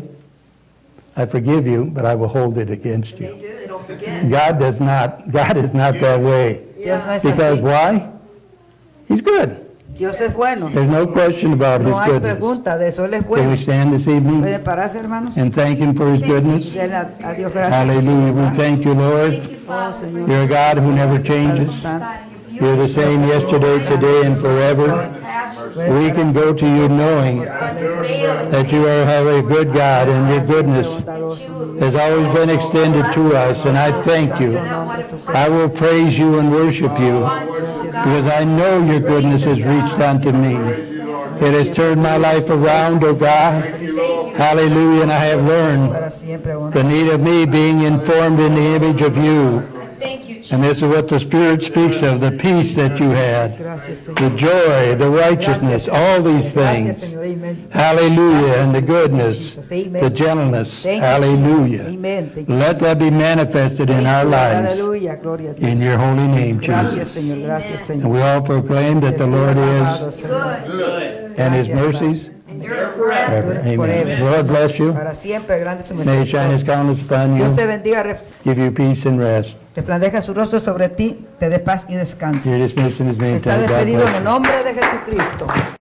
[SPEAKER 1] "I forgive you, but I will hold it against
[SPEAKER 3] they
[SPEAKER 1] you."
[SPEAKER 3] do, they don't forget.
[SPEAKER 1] God does not, God is not that way.
[SPEAKER 2] Dios no es
[SPEAKER 1] Because
[SPEAKER 2] así.
[SPEAKER 1] why? He's good.
[SPEAKER 2] Dios es bueno.
[SPEAKER 1] There's no question about his
[SPEAKER 2] No hay
[SPEAKER 1] goodness.
[SPEAKER 2] pregunta de eso. Él es
[SPEAKER 1] Can
[SPEAKER 2] bueno.
[SPEAKER 1] we stand this evening
[SPEAKER 2] ¿Pueden pararse, hermanos?
[SPEAKER 1] and thank him for his goodness?
[SPEAKER 2] Denle a, a Dios gracias.
[SPEAKER 1] Hallelujah. We thank you, Lord.
[SPEAKER 3] Thank you,
[SPEAKER 2] Oh,
[SPEAKER 3] Father.
[SPEAKER 2] Señor.
[SPEAKER 1] You're a God who never
[SPEAKER 2] Gracias, Padre
[SPEAKER 1] changes.
[SPEAKER 2] Santo.
[SPEAKER 1] You're the same yesterday, today, and forever. We can go to you knowing that you are have a good God, and your goodness has always been extended to us, and I thank you. I will praise you and worship you because I know your goodness has reached unto me. It has turned my life around, O God. Hallelujah, and I have learned
[SPEAKER 2] Para siempre, bueno.
[SPEAKER 1] the need of me being informed in the image of you.
[SPEAKER 3] Thank you, Jesus.
[SPEAKER 1] And this is what the Spirit speaks of, the peace that you had,
[SPEAKER 2] Gracias,
[SPEAKER 1] the
[SPEAKER 2] Señor.
[SPEAKER 1] joy, the righteousness, all these
[SPEAKER 2] Gracias,
[SPEAKER 1] things.
[SPEAKER 2] Señor. Amen.
[SPEAKER 1] Hallelujah, and the goodness,
[SPEAKER 2] Jesus. Amen.
[SPEAKER 1] the gentleness.
[SPEAKER 2] Thank you, Jesus.
[SPEAKER 1] Hallelujah.
[SPEAKER 2] Amen. Thank you,
[SPEAKER 1] Let that be manifested in our lives.
[SPEAKER 2] Aleluya, gloria a Dios.
[SPEAKER 1] In your holy name,
[SPEAKER 2] Gracias,
[SPEAKER 1] Jesus.
[SPEAKER 2] Señor. Gracias,
[SPEAKER 1] And
[SPEAKER 2] Señor.
[SPEAKER 1] we all proclaim that the
[SPEAKER 2] Te
[SPEAKER 1] Lord
[SPEAKER 2] sea alabado,
[SPEAKER 1] is,
[SPEAKER 2] Señor.
[SPEAKER 1] and his
[SPEAKER 2] Gracias,
[SPEAKER 1] mercies
[SPEAKER 3] And you're forever.
[SPEAKER 1] forever. Amen.
[SPEAKER 2] Forever.
[SPEAKER 1] Lord bless you.
[SPEAKER 2] Para siempre, grande es su
[SPEAKER 1] May he shine his
[SPEAKER 2] misericordia.
[SPEAKER 1] countenance upon
[SPEAKER 2] Dios te
[SPEAKER 1] you,
[SPEAKER 2] bendiga, re-
[SPEAKER 1] give you peace and rest.
[SPEAKER 2] resplandezca su rostro sobre ti, te dé paz y descanso.
[SPEAKER 1] You're dismissed in his name.
[SPEAKER 2] Está
[SPEAKER 1] God
[SPEAKER 2] despedido en
[SPEAKER 1] bless
[SPEAKER 2] el
[SPEAKER 1] you.
[SPEAKER 2] nombre de Jesucristo.